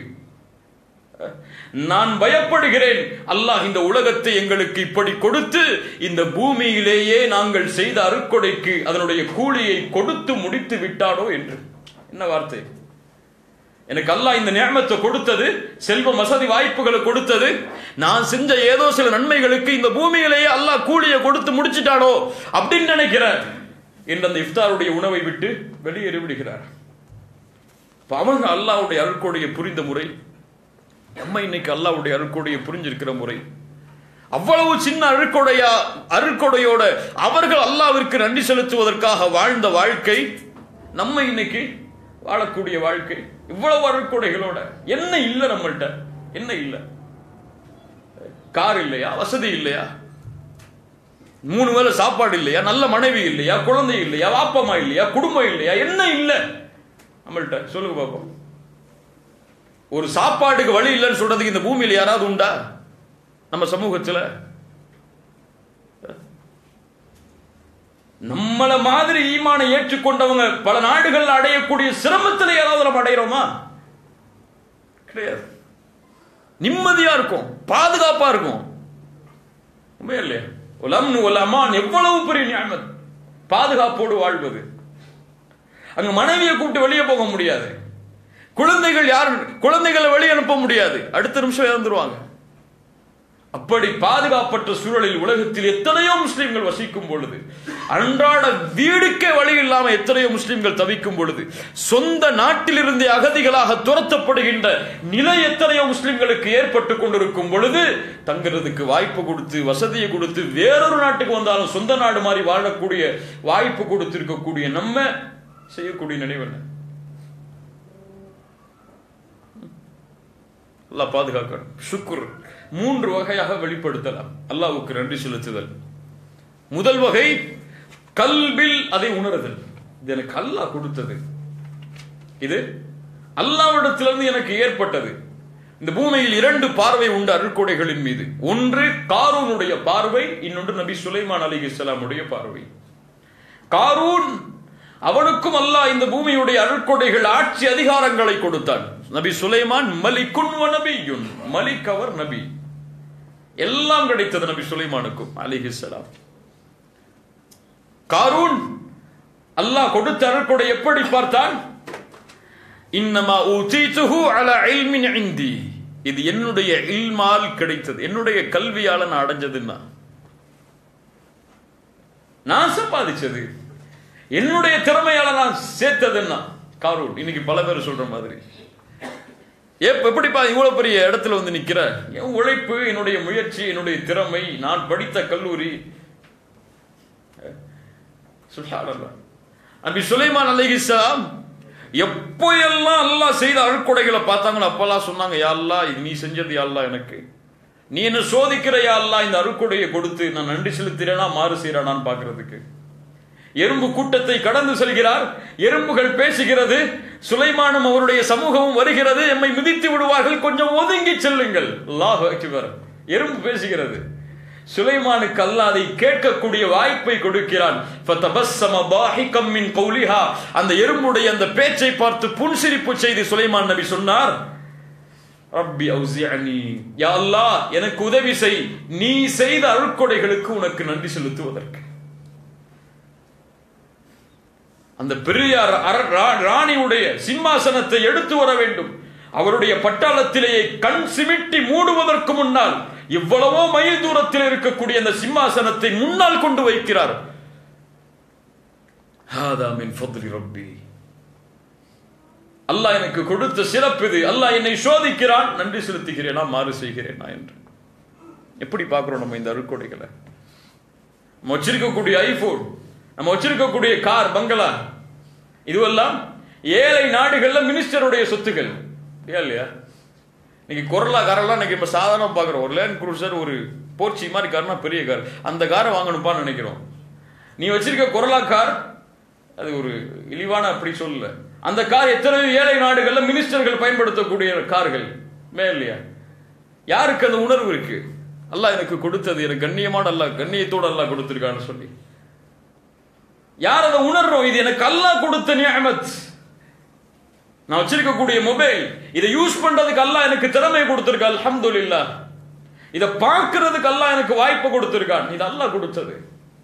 நான் பயப்படுகிறேன், அல்லாஹ் இந்த உலகத்தை எங்களுக்கு இப்படி கொடுத்து இந்த பூமியிலேயே நாங்கள் செய்த அருட்கொடைக்கு அதனுடைய கூலியை கொடுத்து முடித்து விட்டாரோ என்று. என்ன வார்த்தை! எனக்கு அல்லாஹ் இந்த நியமத்தை கொடுத்தது, செல்வ வசதி வாய்ப்புகளை கொடுத்தது, நான் செஞ்ச ஏதோ சில நன்மைகளுக்கு இந்த பூமியிலேயே அல்லாஹ் கூலியை கொடுத்து முடிச்சிட்டானோ அப்படின்னு நினைக்கிறேன் என்று அந்த இஃப்தாருடைய உணவை விட்டு வெளியேறி விடுகிறார். அவங்க அல்லாஹ்வுடைய அருட்கொடையை புரிந்த முறை, நம்ம இன்னைக்கு அல்லாஹ்வுடைய அருட்கொடையை புரிஞ்சிருக்கிற முறை, அவ்வளவு சின்ன அருட்கொடையோட அவர்கள் அல்லாஹ்விற்கு நன்றி செலுத்துவதற்காக வாழ்ந்த வாழ்க்கை, நம்ம இன்னைக்கு வாழக்கூடிய வாழ்க்கை இவ்வளவு அருட்கொடைகளோட என்ன இல்ல நம்மள்ட்ட? என்ன இல்ல? கார் இல்லையா? வசதி இல்லையா? 3 வேளை சாப்பாடு இல்லையா? நல்ல மனைவி இல்லையா? குழந்தை இல்லையா? வாப்பமா இல்லையா? குடும்பம் இல்லையா? என்ன இல்ல நம்மள்ட்ட? சொல்லுங்க பாப்போம். ஒரு சாப்பாட்டுக்கு வழி இல்லைன்னு சொல்றதுக்கு இந்த பூமியில் யாராவது உண்டா நம்ம சமூகத்தில்? நம்மள மாதிரி ஈமானை ஏற்றுக்கொண்டவங்க பல நாடுகள் அடையக்கூடிய சிரமத்தில் ஏதாவது நம்ம அடைகிறோமா? கிடையாது. நிம்மதியா இருக்கும், பாதுகாப்பா இருக்கும். இல்லையா? எவ்வளவு பெரிய நியமத், பாதுகாப்போடு வாழ்வது. அங்க மனைவியை கூப்பிட்டு வெளியே போக முடியாது, குழந்தைகளை வெளியே அனுப்ப முடியாது, அடுத்த நிமிஷம் இறந்துருவாங்க. அப்படி பாதுகாப்பற்ற சூழலில் உலகத்தில் எத்தனையோ முஸ்லிம்கள் வசிக்கும் பொழுது, அன்றாட வீடுக்கே வழி இல்லாமல் எத்தனையோ முஸ்லிம்கள் தவிக்கும் பொழுது, சொந்த நாட்டிலிருந்து அகதிகளாக துரத்தப்படுகின்ற நிலை எத்தனையோ முஸ்லிம்களுக்கு ஏற்பட்டு கொண்டிருக்கும் பொழுது, தங்கிறதுக்கு வாய்ப்பு கொடுத்து, வசதியை கொடுத்து, வேறொரு நாட்டுக்கு வந்தாலும் சொந்த நாடு மாதிரி வாழக்கூடிய வாய்ப்பு கொடுத்திருக்கக்கூடிய நம்ம செய்யக்கூடிய நினைவு என்ன? அல்லாஹ் பாதுகாக்கணும். ஷுக்ர் 3 வகையாக வெளிப்படுத்தலாம். அல்லாஹ்வுக்கு நன்றி செலுத்துதல். முதல் வகை கல்பில் அதை உணர்தல். இது எனக்கு அல்லாஹ் கொடுத்தது, இது அல்லாஹ்விடத்திலிருந்து எனக்கு ஏற்பட்டது. இந்த பூமியில் 2 பார்வை உண்டு அருட்கொடைகளின் மீது. ஒன்று காரூனுடைய பார்வை, இன்னொன்று நபி சுலைமான் அலைஹிஸ்ஸலாம் உடைய பார்வை. காரூன், அவனுக்கும் அல்லாஹ் இந்த பூமியுடைய அருட்கொடைகள், ஆட்சி அதிகாரங்களை கொடுத்தான். நபி சுலைமான் மலிக்குன் வ நபியுன், மலிக் அவர் நபி, எல்லாம் கிடைத்தது நபி சுலைமானுக்கும் அலைஹிஸ்ஸலாம். காரூன் அல்லாஹ் கொடுத்த அருட்கொடை எப்படி பார்த்தான்? இன்னமா ஊதீதுஹு அலா இல்மின் இன்தி, இது என்னுடைய இல்மால் கிடைத்தது, என்னுடைய கல்வியால நான் அடைஞ்சதுன்னா, நான் சம்பாதிச்சது, என்னுடைய திறமையால நான் சேர்த்ததுன்னா. காரூன் இன்னைக்கு பல பேர் சொல்ற மாதிரி, எப்படிப்பா இவ்வளவு பெரிய இடத்துல வந்து நிக்கிற? என் உழைப்பு, என்னுடைய முயற்சி, என்னுடைய திறமை, நான் படித்த கல்லூரி. சுப்ஹானல்லாஹ். நபி சுலைமான் அலைஹிஸ்ஸலாம் எப்போ எல்லாம் அல்லாஹ் செய்த அருட்கொடைகளை பார்த்தாங்களோ அப்பெல்லாம் சொன்னாங்க, யா அல்லாஹ் இது நீ செஞ்சது யா அல்லாஹ், எனக்கு நீ என்ன சோதிக்கிற யா அல்லாஹ், இந்த அருட்கொடையை கொடுத்து நான் நன்றி செலுத்துறேனா மாறு செய்யறானான்னு பாக்குறதுக்கு. எறும்பு கூட்டத்தை கடந்து செல்கிறார், எறும்புகள் பேசுகிறது, சுலைமானும் அவருடைய சமூகமும் வருகிறது, எம்மை மிதித்து விடுவார்கள், கொஞ்சம் ஒதுங்கி செல்லுங்கள். அல்லாஹ் அக்பர். எறும்பு பேசுகிறது, சுலைமானுக்கு அல்லாஹ் அதை கேட்கக்கூடிய வாய்ப்பை கொடுக்கிறான். ஃபதபஸ்ஸம பாஹிகம் மின் கௌலிஹா, அந்த எறும்புடைய அந்த பேச்சை பார்த்து புன்சிரிப்பு செய்து சுலைமான் நபி சொன்னார், ரப்பி அவ்ஸிஅனி, யா அல்லாஹ் எனக்கு உதவி செய், நீ செய்த அருட்கொடைகளுக்கு உனக்கு நன்றி செலுத்துவதற்கு. அந்த பெரியார் ராணியுடைய சிம்மாசனத்தை எடுத்து வர வேண்டும். அவருடைய பட்டாளத்திலேயே கண் சிமிட்டி மூடுவதற்கு முன்னால் இவ்வளவோ மைல் தூரத்தில் இருக்கக்கூடிய அந்த சிம்மாசனத்தை முன்னால் கொண்டு வைக்கிறார். ஹாதா மின் ஃபத்லி ரப்பி, அல்லாஹ் எனக்கு கொடுத்த சிறப்பு இது. அல்லாஹ் என்னை சோதிக்கிறான், நன்றி செலுத்துகிறேனா மாறு செய்கிறேனா என்று. எப்படி பார்க்கிறோம் நம்ம இந்த அருட்கொடைகளை? நம்ம வச்சிருக்கக்கூடிய ஐபோன், நம்ம வச்சிருக்கக்கூடிய கார், பங்களா, இதுவெல்லாம் ஏழை நாடுகள்ல மினிஸ்டருடைய சொத்துக்கள் இல்லையா? இன்னைக்கு கொரலா காரெல்லாம் இன்னைக்கு நம்ம சாதாரண பார்க்கிறோம். ஒரு லேண்ட் குரூசர், ஒரு போர்ச்சி மாதிரி கார்னா பெரிய கார், அந்த காரை வாங்கணும்பான்னு நினைக்கிறோம். நீ வச்சிருக்க கொரலா கார் அது ஒரு இழிவான அப்படி சொல்லல. அந்த கார் எத்தனை ஏழை நாடுகள்ல மினிஸ்டர்கள் பயன்படுத்தக்கூடிய கார்கள் இல்லையா? யாருக்கு அந்த உணர்வு இருக்கு? அல்லாஹ் எனக்கு கொடுத்தது, எனக்கு கண்ணியமான அல்லாஹ், கண்ணியத்தோடு அல்லாஹ் கொடுத்திருக்கான்னு சொல்லி யார் அதை உணர்றோம்? இது எனக்கு அல்லாஹ் கொடுத்த நிஅமத். நான் வச்சிருக்கக்கூடிய மொபைல், இதை யூஸ் பண்றதுக்கு அல்லாஹ் எனக்கு திறமை கொடுத்திருக்க, அல்ஹம்துலில்லாஹ். இதை பார்க்கிறதுக்கு அல்லாஹ் எனக்கு வாய்ப்பு கொடுத்திருக்கான், இது அல்லாஹ் கொடுத்தது.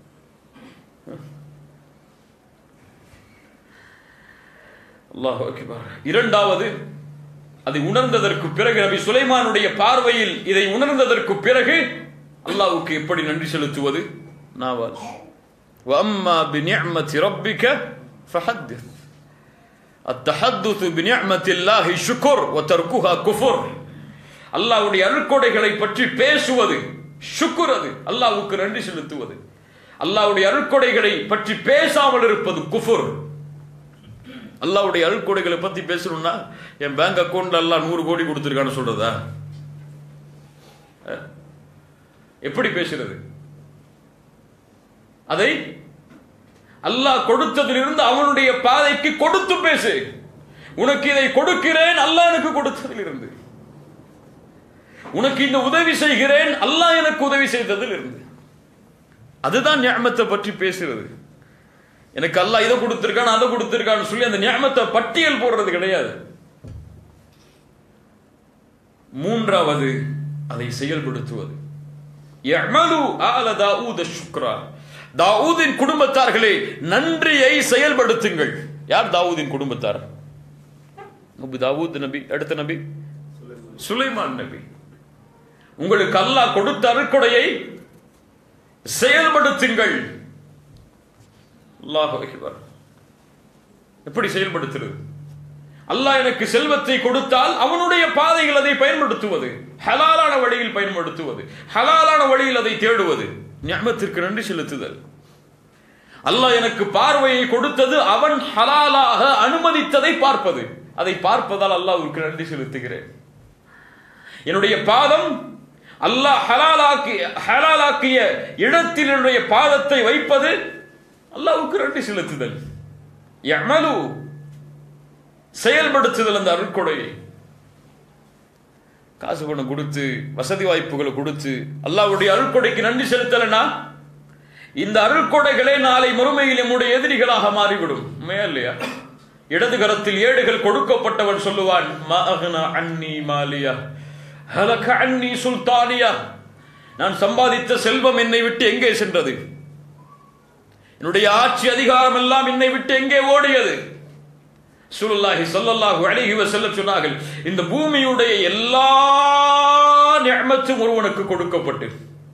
அல்லாஹு அக்பர். இரண்டாவது, அதை உணர்ந்ததற்கு பிறகு, நபி சுலைமானுடைய பார்வையில் இதை உணர்ந்ததற்கு பிறகு அல்லாஹ்வுக்கு எப்படி நன்றி செலுத்துவது? நாவால் வஅம்மா பிநிஅமத்தி ரப்பிக ஃபஹத்திஸ். அத்தஹத்துஸ் பிநிஅமத்தில்லாஹி ஷுக்ர் வதர்குஹா குஃப்ர். அல்லாஹ்வுடைய அருட்கொடைகளை பற்றி பேசுவது ஷுக்ர், அது அல்லாஹ்வுக்கு நன்றி செலுத்துவது. அல்லாஹ்வுடைய அருட்கொடைகளை பற்றி பேசாமல் இருப்பது குஃப்ர். அல்லாஹ்வுடைய அருட்கொடைகளை பத்தி பேசணும்னா என் பேங்க் அக்கவுண்ட்ல அல்லாஹ் 100 கோடி கொடுத்திருக்கான்னு சொல்றதா? எப்படி பேசுறது? அதை அல்லாஹ் கொடுத்ததிலிருந்து அவனுடைய பாதைக்கு கொடுத்து பேசு. உனக்கு இதை கொடுக்கிறேன் அல்லாஹ் எனக்கு கொடுத்ததிலிருந்து, உனக்கு இந்த உதவி செய்கிறேன் அல்லாஹ் எனக்கு உதவி செய்ததில் இருந்து. அதுதான் நிஅமத்தை பற்றி பேசுறது. எனக்கு அல்லாஹ் இதை கொடுத்திருக்கான் அதை கொடுத்திருக்கான்னு சொல்லி அந்த நிஅமத்தை பட்டியல் போடுறது கிடையாது. மூன்றாவது, அதை செயல்படுத்துவது. யஅமலு ஆல தாவூத ஷுக்ரா. தாவூதின் குடும்பத்தார்களே, நன்றியை செயல்படுத்துங்கள். யார் தாவூதின் குடும்பத்தார்? தாவூத் நபி, அடுத்த நபி சுலைமான் நபி. உங்களுக்கு அல்லாஹ் கொடுத்த அருட்கொடையை செயல்படுத்துங்கள். அல்லாஹு அக்பர். எப்படி செயல்படுத்துறது? அல்லாஹ் எனக்கு செல்வத்தை கொடுத்தால் அவனுடைய பாதையில் அதை பயன்படுத்துவது, ஹலாலான வழியில் பயன்படுத்துவது, ஹலாலான வழியில் அதை தேடுவது, நிஅமத்திற்கு நன்றி செலுத்துதல். அல்லாஹ் எனக்கு பார்வையை கொடுத்தது, அவன் ஹலாலாக அனுமதித்ததை பார்ப்பது, அதை பார்ப்பதால் அல்லாஹ்வுக்கு நன்றி செலுத்துகிறேன். என்னுடைய பாதம் அல்லாஹ் ஹலாலாக்கிய இடத்தில் என்னுடைய பாதத்தை வைப்பது, அல்லாஹ்வுக்கு நன்றி செலுத்துதல். யஅமலு, செயல்படுத்துதல். அந்த அருட்கொடையை காசு பணம் கொடுத்து, வசதி வாய்ப்புகளை கொடுத்து அல்லாஹ்வுடைய அருட்கொடைக்கு நன்றி செலுத்தலனா இந்த அருட்கொடைகளே நாளை மறுமையில் நம்முடைய எதிரிகளாக மாறிவிடும். இல்லையா? இடது கரத்தில் ஏடுகள் கொடுக்கப்பட்டவன் சொல்லுவான், மா அக்னா அன்னி மாலியா ஹலக அன்னி சுல்தானியா. நான் சம்பாதித்த செல்வம் என்னை விட்டு எங்கே சென்றது? என்னுடைய ஆட்சி அதிகாரம் எல்லாம் என்னை விட்டு எங்கே ஓடியது? ரசூலுல்லாஹி ஸல்லல்லாஹு அலைஹி வஸல்லம் சொன்னார்கள், இந்த பூமியுடைய எல்லா நிஅமத்தும் ஒருவனுக்கு கொடுக்கப்பட்டு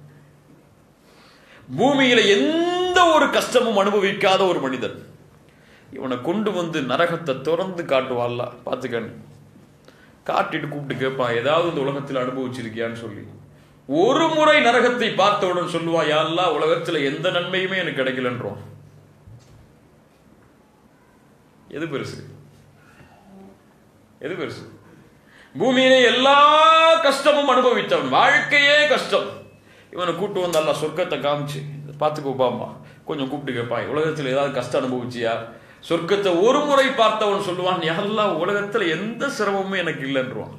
பூமியில எந்த ஒரு கஷ்டமும் அனுபவிக்காத ஒரு மனிதன், இவனை கொண்டு வந்து நரகத்தை திறந்து காட்டுவான்ல, பார்த்துக்கன்னு காட்டிட்டு கூப்பிட்டு கேட்பான், ஏதாவது இந்த உலகத்தில் அனுபவிச்சிருக்கியான்னு சொல்லி. ஒரு முறை நரகத்தை பார்த்தவுடன் சொல்லுவான், யா அல்லாஹ், உலகத்துல எந்த நன்மையுமே எனக்கு கிடைக்கலன்றோம். எது பெருசு? எது பெருசு? பூமியிலே எல்லா கஷ்டமும் அனுபவித்தவன், வாழ்க்கையே கஷ்டம், இவனை கூட்டு வந்து அல்லாஹ் சொர்க்கத்தை காமிச்சு பார்த்துக்கோப்பாமா கொஞ்சம் கூப்பிட்டு கேட்பான், உலகத்தில் ஏதாவது கஷ்டம் அனுபவிச்சியா? சொர்க்கத்தை ஒரு முறை பார்த்தவன் சொல்லுவான், யா அல்லாஹ், உலகத்துல எந்த சிரமமும் எனக்கு இல்லைன்றான்.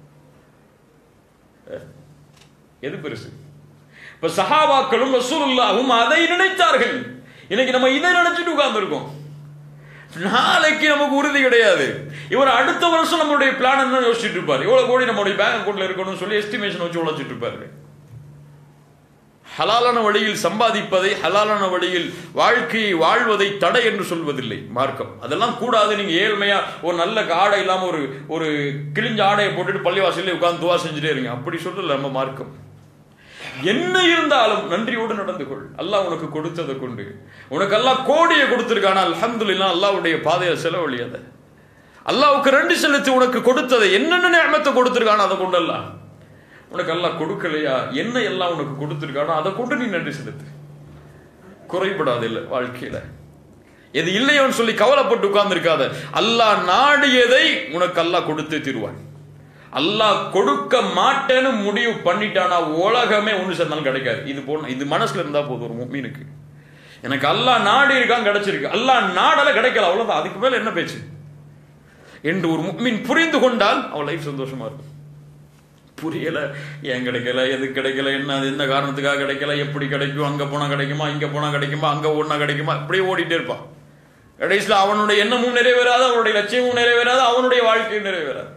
எது பெருசு? இப்ப சஹாபாக்களும் ரசூலுல்லாஹும் அதை நினைத்தார்கள். இன்னைக்கு நம்ம இதை நினைச்சிட்டு உட்கார்ந்து இருக்கோம். நாளைக்கு நமக்கு உறுதி கிடையாது. இவர் அடுத்த வருஷம் நம்மளுடைய பிளான் என்ன யோசிச்சுட்டு இருப்பாரு, எவ்வளவு கோடி நம்மளுடைய பேங்க் அக்கௌண்ட்ல இருக்கணும்னு சொல்லி எஸ்டிமேஷன் வச்சு உழைச்சிட்டு இருப்பாரு. ஹலாலான வழியில் சம்பாதிப்பதை, ஹலாலான வழியில் வாழ்க்கையை வாழ்வதை தடை என்று சொல்வதில்லை மார்க்கம். அதெல்லாம் கூடாது. நீங்க ஏழ்மையா ஒரு நல்ல ஆடை இல்லாம ஒரு கிழிஞ்ச ஆடையை போட்டுட்டு பள்ளிவாசல்ல உட்கார்ந்து துவா செஞ்சுட்டே இருங்க, அப்படி சொல்லல நம்ம மார்க்கம். என்ன இருந்தாலும் நன்றியோடு நடந்து கொள். அல்லாஹ் உனக்கு கொடுத்ததை கொண்டு, உனக்கு அல்லாஹ் கோடியை கொடுத்திருக்கானா அல்ஹம்துலில்லாஹ், அல்லாஹ்வுடைய பாதையை செலவழியாத. அல்லாஹ்வுக்கு நன்றி செலுத்தி உனக்கு கொடுத்ததை, என்னென்ன நிஅமத்தை கொடுத்திருக்கானோ அதை கொண்டு. அல்லாஹ் உனக்கு அல்லாஹ் கொடுக்கலையா, என்ன எல்லாம் உனக்கு கொடுத்திருக்கானோ அதை கொண்டு நீ நன்றி செலுத்து. குறைபடாது இல்லை வாழ்க்கையில. எது இல்லையோன்னு சொல்லி கவலைப்பட்டு உட்கார்ந்து இருக்காத. அல்லாஹ் நாடியதை உனக்கு அல்லாஹ் கொடுத்தே தீருவான். அல்லாஹ் கொடுக்க மாட்டேன்னு முடிவு பண்ணிட்டானா உலகமே ஒன்று சேர்ந்தாலும் கிடைக்காது. இது மனசுல இருந்தா போதும் ஒரு முஃமினுக்கு. எனக்கு அல்லாஹ் நாடி இருக்கான், கிடைச்சிருக்கு. அல்லாஹ் நாடல கிடைக்கல, அவ்வளவுதான். அதுக்கு மேல என்ன பேச்சு என்று ஒரு முஃமின் புரிந்து கொண்டால் அவன் லைஃப் சந்தோஷமா இருக்கும். புரியல, ஏன் கிடைக்கல, எது கிடைக்கல, என்ன காரணத்துக்காக கிடைக்கல, எப்படி கிடைக்கும், அங்க போனா கிடைக்குமா, இங்க போனா கிடைக்குமா, அங்க ஓடினா கிடைக்குமா, இப்படியே ஓடிட்டே இருப்பான். கடைசியில் அவனுடைய எண்ணமும் நிறைவேறாது, அவனுடைய லட்சியமும் நிறைவேறாது, அவனுடைய வாழ்க்கையும் நிறைவேறாது.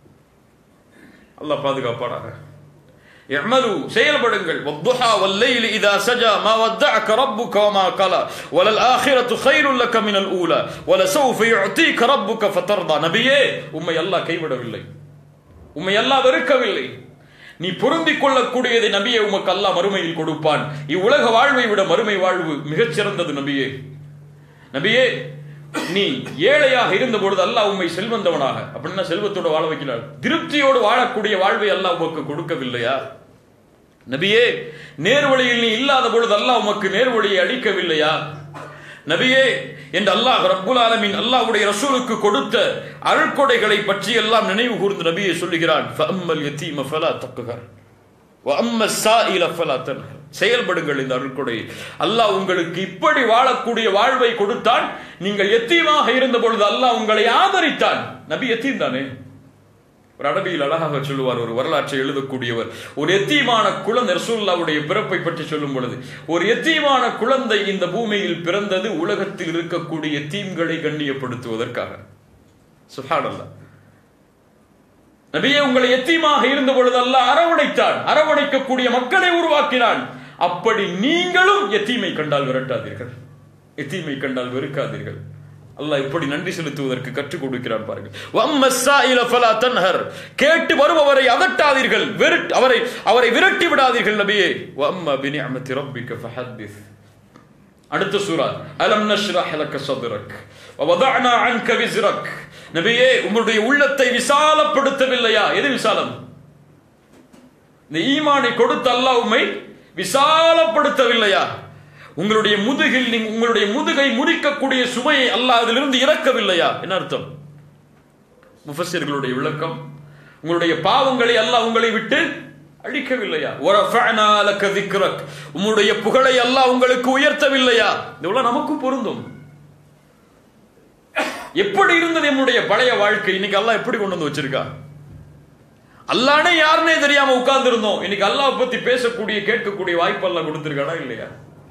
அல்லாஹ் பாதுகாப்பானாக. இஅமலு, செயல்படுங்கள். வத்துஹா வல்லைலி இதா சஜா மா வத்தஅக ரப்புக வமா கலா வலல் ஆখিরাத்து கைருல் லக மினல் ஊலா வலசௌஃப யுஅதீக ரப்புக ஃபதர்தா. நபியே, உம்மை அல்லாஹ் கைவிடவில்லை, உம்மை அல்லாஹ் வெறுக்கவில்லை. நீ பொருந்திக் கொள்ளக்கூடியதை நபியே உமக்கு அல்லாஹ் மறுமையில் கொடுப்பான். இவ்வுலக வாழ்வை விட மறுமை வாழ்வு மிகச் சிறந்தது நபியே. நபியே, நீ ஏழையாக இருந்த பொழுது அல்லாஹ் உம்மை செல்வந்தவனாக, அப்படின்னா செல்வத்தோடு வாழ வைக்கிறார், திருப்தியோடு வாழக்கூடிய வாழ்வை அல்லாஹ் உமக்கு கொடுக்கவில்லையா? நபியே, நேர்வழியில் நீ இல்லாத பொழுது அல்லாஹ் உமக்கு நேர்வழியை அளிக்கவில்லையா? நபியே என்று அல்லாஹ் ரப்புல் ஆலமீன் அல்லாஹ்வுடைய ரசூலுக்கு கொடுத்த அருட்கொடைகளை பற்றி எல்லாம் நினைவு கூர்ந்து நபியை சொல்லுகிறான். ஃபஅம்மல் யதீம ஃபலா தக்ஹர் வ அம்மஸ் ஸாயில ஃபலா தன்ஹர். செயல்படுங்கள் இந்த அருட்கொடை. அல்லாஹ் உங்களுக்கு இப்படி வாழக்கூடிய வாழ்வை கொடுத்தான். நீங்கள் யத்தீமாக இருந்த பொழுது அல்லாஹ் உங்களை ஆதரித்தான். நபி யத்தீம் தானே. ஒரு அரபியில் அழகாக சொல்லுவார், ஒரு வரலாற்றை எழுதக்கூடியவர், ஒரு யத்தீமான குழந்தை, ரசூலுல்லாஹ்வுடைய பிறப்பை பற்றி சொல்லும் பொழுது, ஒரு யத்தீமான குழந்தை இந்த பூமியில் பிறந்தது உலகத்தில் இருக்கக்கூடிய யத்தீம்களை கண்ணியப்படுத்துவதற்காக. சுப்ஹானல்லாஹ். நபியே, உங்களை யத்தீமாக இருந்த பொழுது அல்லாஹ் அரவணைத்தான், அரவணைக்கக்கூடிய மக்களை உருவாக்கினான். அப்படி நீங்களும் யத்தீமை கண்டால் விரட்டாதீர்கள், யத்தீமை கண்டால் வெறுக்காதீர்கள். அல்லாஹ் இப்படி நன்றி செலுத்துவதற்கு கற்றுக் கொடுக்கிறான் பாருங்கள். வம்மஸ் ஸாயில ஃபலா தன்ஹர். கேட்டு வருபவரை அதட்டாதீர்கள், அவரை விரட்டி விடாதீர்கள் நபியே. வம்ம பினிஅமதி ரப்பிக ஃபஹத்திஸ். அடுத்த சூரா அலம் நஷ்ரஹ் லக ஸத்ரக் வவதஅனா அன்க விஸ்ரக். நபியே, உங்களுடைய உள்ளத்தை விசாலப்படுத்தவில்லையா? எது விசாலம்? இந்த ஈமானை கொடுத்த அல்லாஹ் உம்மை விசாலப்படுத்தவில்லையா? உங்களுடைய முதுகில் உங்களுடைய முதுகை முறிக்கக்கூடிய சுமையை அல்லாஹ் அதிலிருந்து இறக்கவில்லையா? என்ன அர்த்தம்? முஃபஸ்ஸிர்களுடைய விளக்கம், உங்களுடைய பாவங்களை அல்லாஹ் உங்களை விட்டு அழிக்கவில்லையா? வரஃபஅனா லக திக்ரக். உங்களுடைய புகழை அல்லாஹ் உங்களுக்கு உயர்த்தவில்லையா? இதெல்லாம் நமக்கு பொருந்தும். எப்படி இருந்தது நம்முடைய பழைய வாழ்க்கை? இன்னைக்கு அல்லாஹ் எப்படி கொண்டு வந்து வச்சிருக்கா? அல்லாஹ்னே யாருன்னே தெரியாம உட்கார்ந்து இருந்தோம். இன்னைக்கு அல்லாஹ் பத்தி பேசக்கூடிய கேட்கக்கூடிய வாய்ப்பு அல்லாஹ் கொடுத்திருக்கானா இல்லையா?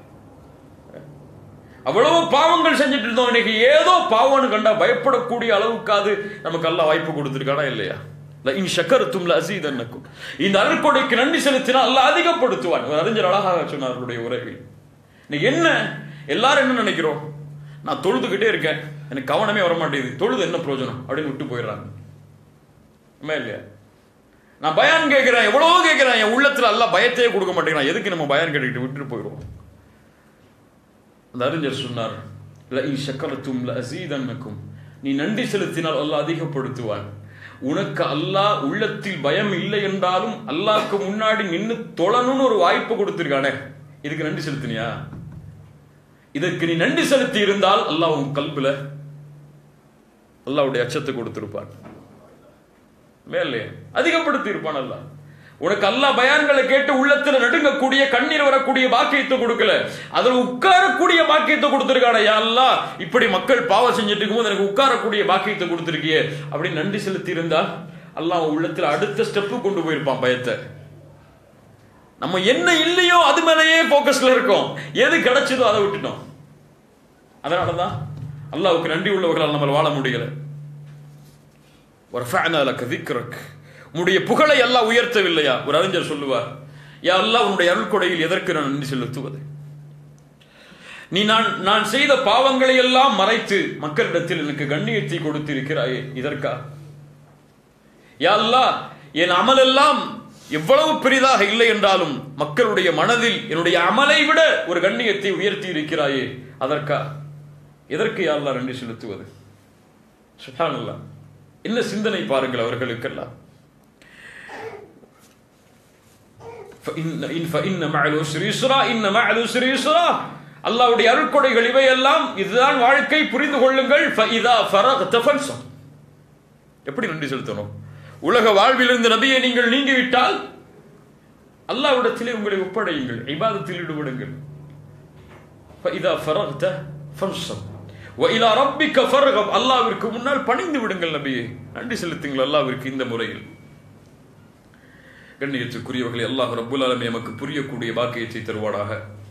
அவ்வளவு பாவங்கள் செஞ்சுட்டு இருந்தோம். இன்னைக்கு ஏதோ பாவம்னு கண்டா பயப்படக்கூடிய அளவுக்காது நமக்கு அல்லாஹ் வாய்ப்பு கொடுத்திருக்கானா இல்லையா? இன் ஷக்கர்தும் லஅஸீதன்னக்கும். இந்த அருட்கொடைக்கு நன்றி செலுத்தினால் அல்லாஹ் அதிகப்படுத்துவான். அறிஞர் அழகாக சொன்னார் அவருடைய உரையில். இன்னைக்கு என்ன எல்லாரும் என்ன நினைக்கிறோம்? நான் தொழுதுகிட்டே இருக்கேன், எனக்கு கவனமே வர மாட்டேங்குது, தொழுது என்ன பிரயோஜனம் அப்படின்னு விட்டு போயிடுறாங்க. இல்லையா? நான் பயான் கேட்கிறேன், எவ்வளவோ கேட்கிறேன், என் உள்ளத்துல அல்லாஹ் பயத்தையே கொடுக்க மாட்டேங்கிறான். எதுக்கு நம்ம பயான் கேட்டுக்கிட்டு விட்டுட்டு போயிடுவோம்? அந்த அறிஞர் சொன்னார், லஇன் ஷக்கர்தும் லஅஸீதன்னக்கும். நீ நன்றி செலுத்தினால் அல்லாஹ் அதிகப்படுத்துவான். உனக்கு அல்லாஹ் உள்ளத்தில் பயம் இல்லை என்றாலும் அல்லாஹ்க்கு முன்னாடி நின்று தொழணும்னு ஒரு வாய்ப்பு கொடுத்திருக்கானே, இதுக்கு நன்றி செலுத்தினியா? இதற்கு நீ நன்றி செலுத்தி இருந்தால் அல்லாஹ் உன் கல்புல அல்லாஹ்வுடைய அச்சத்தை கொடுத்திருப்பான், மேலே அதிகப்படுத்தி இருப்பான். அல்லாஹ் உனக்கு அல்லாஹ் பயான்களை கேட்டு உள்ளத்துல நடுங்கக்கூடிய கண்ணீர் வரக்கூடிய பாக்கியத்தை கொடுக்கல, அதுல உட்காரக்கூடிய பாக்கியத்தை கொடுத்திருக்கான. யா அல்லாஹ், இப்படி மக்கள் பாவம் செஞ்சுட்டு இருக்கும்போது எனக்கு உட்காரக்கூடிய பாக்கியத்தை கொடுத்திருக்கியே அப்படின்னு நன்றி செலுத்தி இருந்தால் அல்லாஹ் உள்ளத்துல அடுத்த ஸ்டெப்பு கொண்டு போயிருப்பான் பயத்தை. நம்ம என்ன இல்லையோ அது மேலேயே போக்கஸ்ல இருக்கோம், எது கிடைச்சதோ அதை விட்டுட்டோம். அதனாலதான் அல்லாஹ்வுக்கு நன்றி உள்ளவர்களால் நம்ம வாழ முடியல. வரஃபஅனா லக திக்ரக். உம்முடைய புகழை அல்லாஹ் உயர்த்தவில்லையா? ஒரு அறிஞர் சொல்லுவார், யா அல்லாஹ் உன்னுடைய அருள்கொடையில் எதற்கு நான் நன்றி செலுத்துவது? நீ நான் செய்த பாவங்களை எல்லாம் மறைத்து மக்களிடத்தில் எனக்கு கண்ணியத்தை கொடுத்திருக்கிறாயே, இதற்கா? யா அல்லாஹ் என் அமல் எல்லாம் எவ்வளவு பெரிதாக இல்லை என்றாலும் மக்களுடைய மனதில் என்னுடைய அமலை விட ஒரு கண்ணியத்தை உயர்த்தி இருக்கிறாயே, அதற்கா? எதற்கு யா அல்லாஹ் நன்றி செலுத்துவது? சுப்ஹானல்லாஹ், என்ன சிந்தனை பாருங்கள் அவர்களுக்கெல்லாம். அல்லாஹ்வுடைய அருட்கொடைகள் இவையெல்லாம், இதுதான் வாழ்க்கை, புரிந்து கொள்ளுங்கள். எப்படி நன்றி செலுத்தணும்? உலக வாழ்விலிருந்து நபியை நீங்கள் நீங்கிவிட்டால் அல்லாஹ்விடத்திலே உங்களை ஒப்படையுங்கள், இபாதத்தில் ஈடுபடுங்கள். அல்லாஹ்விற்கு முன்னால் பணிந்து விடுங்கள் நபியே, நன்றி செலுத்துங்கள் அல்லாஹ்விற்கு இந்த முறையில். கண்ணியத்துக்குரியவர்களை, அல்லாஹ் ரப்புல் ஆலமீன் நமக்கு புரியக்கூடிய பாக்கியத்தை தருவானாக.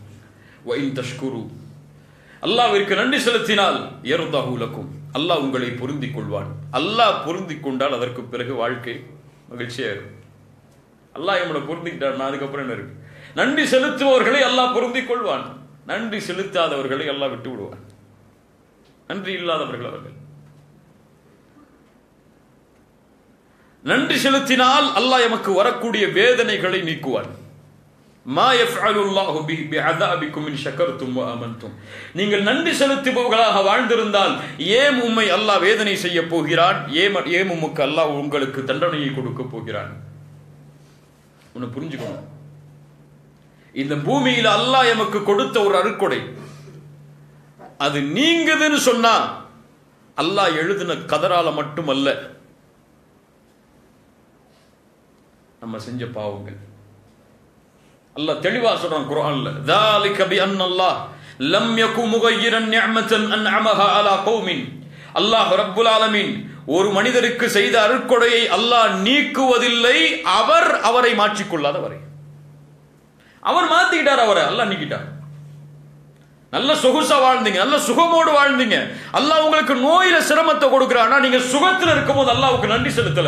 அல்லாஹ்விற்கு நன்றி செலுத்தினால் யர்தஹு லக்கும், அல்லாஹ் உங்களை பொருந்திக் கொள்வான். அல்லாஹ் பொருந்திக் கொண்டால் அதற்கு பிறகு வாழ்க்கை மகிழ்ச்சியா இருக்கும். அல்லாஹ் நம்மளை பொருந்திக்கிட்டான், அதுக்கப்புறம் என்ன இருக்கு? நன்றி செலுத்துபவர்களை அல்லாஹ் பொருந்திக் கொள்வான், நன்றி செலுத்தாதவர்களை அல்லாஹ் விட்டு விடுவான். நன்றி இல்லாதவர்கள் அவர்கள். நன்றி செலுத்தினால் அல்லாஹ் எமக்கு வரக்கூடிய வேதனைகளை நீக்குவான். மா யஃஅலுல்லாஹு பிஅதாபிக்கும் இன் ஷக்கர்தும் வ ஆமன்தும். நீங்கள் நன்றி செலுத்துபவர்களாக வாழ்ந்திருந்தால் ஏன் உம்மை அல்லாஹ் வேதனை செய்ய போகிறான்? ஏன் உமக்கு அல்லாஹ் உங்களுக்கு தண்டனையை கொடுக்க போகிறான்? உன்னை புரிஞ்சுக்கணும். இந்த பூமியில் அல்லாஹ் எமக்கு கொடுத்த ஒரு அருட்கொடை, அது நீங்குதுன்னு சொன்னா அல்லாஹ் எழுதின கதரால மட்டுமல்ல, நம்ம செஞ்ச பாவங்கள். அல்லாஹ் தெளிவா சொல்றான் குர்ஆன்ல, ذَلِكَ بِأَنَّ اللَّهَ لَمْ يَكُنْ مُغَيِّرًا نِعْمَةً أَنْعَمَهَا عَلَى قَوْمٍ. அல்லாஹ் ரப்புல் ஆலமீன் ஒரு மனிதருக்கு செய்த அருட்கொடையை அல்லாஹ் நீக்குவதில்லை, அவரை மாற்றிக்கொள்ளாத வரை. அவர் மாத்திக்கிட்டார், அவரை அல்லாஹ் நீக்கிட்டார். நல்ல சொகுசா வாழ்ந்தீங்க, நல்ல சுகமோடு வாழ்ந்தீங்க, அல்லாஹ் உங்களுக்கு நோயில சிரமத்தை கொடுக்கிறான். நீங்க சுகத்துல இருக்கும் போது அல்லாஹ்வுக்கு நன்றி செலுத்தல.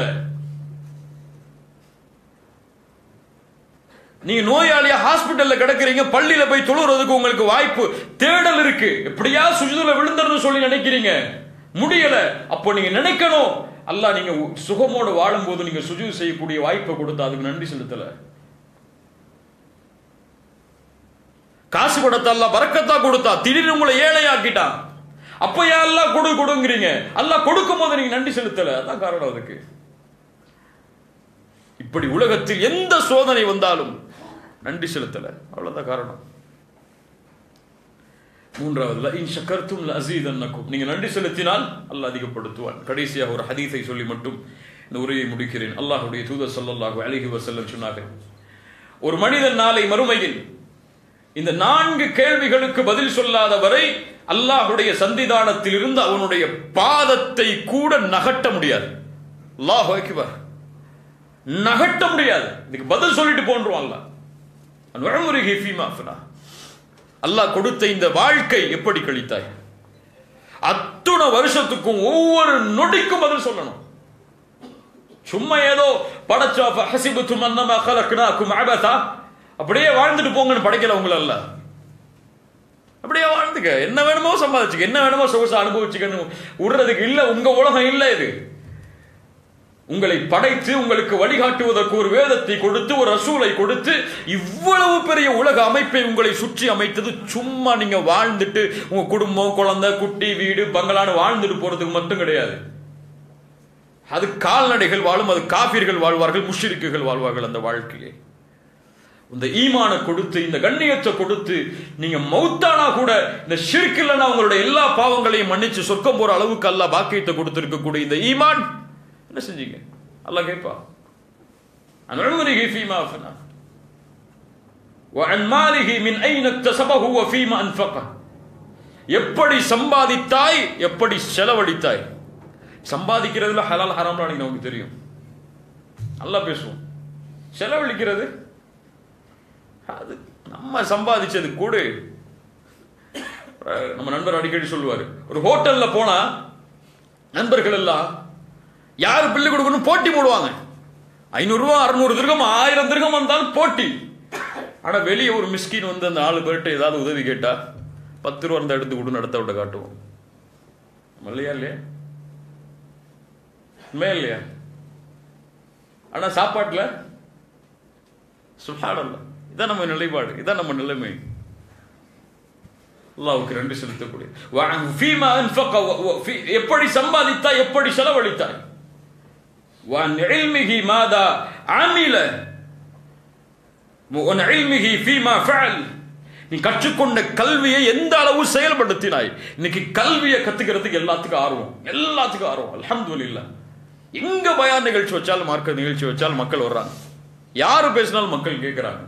நீங்க நோயாளியா ஹாஸ்பிட்டல்ல கிடக்குறீங்க, பள்ளியில போய் தொழுறதுக்கு உங்களுக்கு வாய்ப்பு தேடல் இருக்கு, எப்படியா சுஜூதுல விழுந்தறன்னு சொல்லி நினைக்கிறீங்க, முடியல. அப்போ நீங்க நினைக்கணும், அல்லாஹ் நீங்க சுகமோடு வாழும் போது நீங்க சுஜூது செய்யக்கூடிய வாய்ப்பை கொடுத்தா அதுக்கு நன்றி செலுத்தல. காசு கொடுத்தா அல்லாஹ் பரக்கத்தா கொடுத்தா, திடீர்னு உங்களை ஏழையாக்கிட்டான், அப்ப யா அல்லாஹ் கொடுங்கிறீங்க. அல்லாஹ் கொடுக்கும் போது நீங்க நன்றி செலுத்தல, அதான் காரணம் அதுக்கு. இப்படி உலகத்தில் எந்த சோதனை வந்தாலும் நன்றி செலுத்தல, அவ்வளவுதான் காரணம். மூன்றாவது, இன் ஷக்கர்தும் லஅஸீதன்னகும், நீங்க நன்றி செலுத்தினால் அல்லாஹ் அதிகப்படுத்துவான். கடைசியாக ஒரு ஹதீஸை சொல்லி மட்டும் இந்த உரையை முடிக்கிறேன். அல்லாஹ்வுடைய தூதர் ஸல்லல்லாஹு அலைஹி வஸல்லம் சொன்னார்கள், ஒரு மனிதன் நாளை மறுமையில் இந்த 4 கேள்விகளுக்கு பதில் சொல்லாத வரை அல்லாஹ்வுடைய சந்திதானத்தில் இருந்து அவனுடைய பாதத்தை கூட நகட்ட முடியாது. அல்லாஹு அக்பர், நகட்ட முடியாது. இதுக்கு பதில் சொல்லிட்டு போன்றுவான் அல்லாஹ். அல்லாஹ் கொடுத்த இந்த வாழ்க்கை எப்படி கழித்தாய்? அத்துணை வருஷத்துக்கும் ஒவ்வொரு நொடிக்கும் பதில் சொல்லணும். சும்மா ஏதோ படைச்சா ஃபஹஸிபதும் அன்னமா خلقناكم عبثا, அப்படியே வாழ்ந்துட்டு போங்கன்னு படைக்கல உங்களை அல்ல. அப்படியே வாழ்ந்துக்க, என்ன வேணுமோ சம்பாதிச்சுக்க, என்ன வேணுமோ சொகுசா அனுபவிச்சுக்கன்னு விடுறதுக்கு இல்ல. உங்க உலகம் இல்ல இது. உங்களை படைத்து உங்களுக்கு வழிகாட்டுவதற்கு ஒரு வேதத்தை கொடுத்து ஒரு ரசூலை கொடுத்து இவ்வளவு பெரிய உலக அமைப்பை உங்களை சுற்றி அமைத்தது சும்மா நீங்க வாழ்ந்துட்டு உங்க குடும்பம், குழந்தை, குட்டி, வீடு, பங்களான்னு வாழ்ந்துட்டு போறதுக்கு மட்டும் கிடையாது. அது கால்நடைகள் வாழும், அது காஃபிர்கள் வாழ்வார்கள், முஷ்ரிக்குகள் வாழ்வார்கள். அந்த வாழ்க்கையை இந்த ஈமான கொடுத்து, இந்த கண்ணியத்தை கொடுத்து, நீங்க மௌத்தானா கூட இந்த ஷிர்க் இல்லைன்னா உங்களுடைய எல்லா பாவங்களையும் மன்னிச்சு சொர்க்கம் போற அளவுக்கு அல்லாஹ் பாக்கியத்தை கொடுத்திருக்கக்கூடிய இந்த ஈமான் என்ன செஞ்சீங்க? அல்லாஹ் கேட்பா. அன்உமரிஹி ஃபீமா அஃபனா வஅன் மாலிஹி மின் ஐன இக்தஸபஹு வ ஃபீமா அன்ஃபக, எப்படி சம்பாதித்தாய், எப்படி செலவழித்தாய். சம்பாதிக்கிறதுல ஹலால் ஹராம் நமக்கு தெரியும், நல்லா பேசுவோம். செலவழிக்கிறது அது நம்ம சம்பாதிச்சது கூட. நம்ம நண்பர் அடிக்கடி சொல்லுவாரு, ஒரு ஹோட்டல்ல போனா நண்பர்கள் எல்லாம் யாரு பில்லு கொடுக்கணும் போட்டி போடுவாங்க. 500 ரூபாய், 600 திர்கம், 1000 திர்கம் வந்தாலும் போட்டி. ஆனா வெளியே ஒரு மிஸ்கின் வந்து அந்த 4 பேர்கிட்ட ஏதாவது உதவி கேட்டா 10 ரூபா இருந்தா எடுத்து கொடு நடத்த விட காட்டுவோம். இல்லையா இல்லையா? இல்லையா? ஆனா சாப்பாட்டுல சுப்ஹானல்லாஹ், இதான் நம்ம நிலைப்பாடு, இதான் நம்ம நிலைமை. அல்லாஹ்வுக்கு நன்றி செலுத்தக்கூடிய எப்படி சம்பாதித்தாய், எப்படி செலவழித்தாய், நீ கற்றுக்கொண்ட கல்வியை எந்த அளவு செயல்படுத்தினாய். இன்னைக்கு கல்வியை கத்துக்கிறதுக்கு எல்லாத்துக்கும் ஆர்வம். அல்ஹம்துலில்லாஹ். எங்க பயான் நிகழ்ச்சி வச்சாலும், மார்க்க நிகழ்ச்சி வச்சாலும் மக்கள் வர்றாங்க. யாரு பேசினாலும் மக்கள் கேட்கிறாங்க.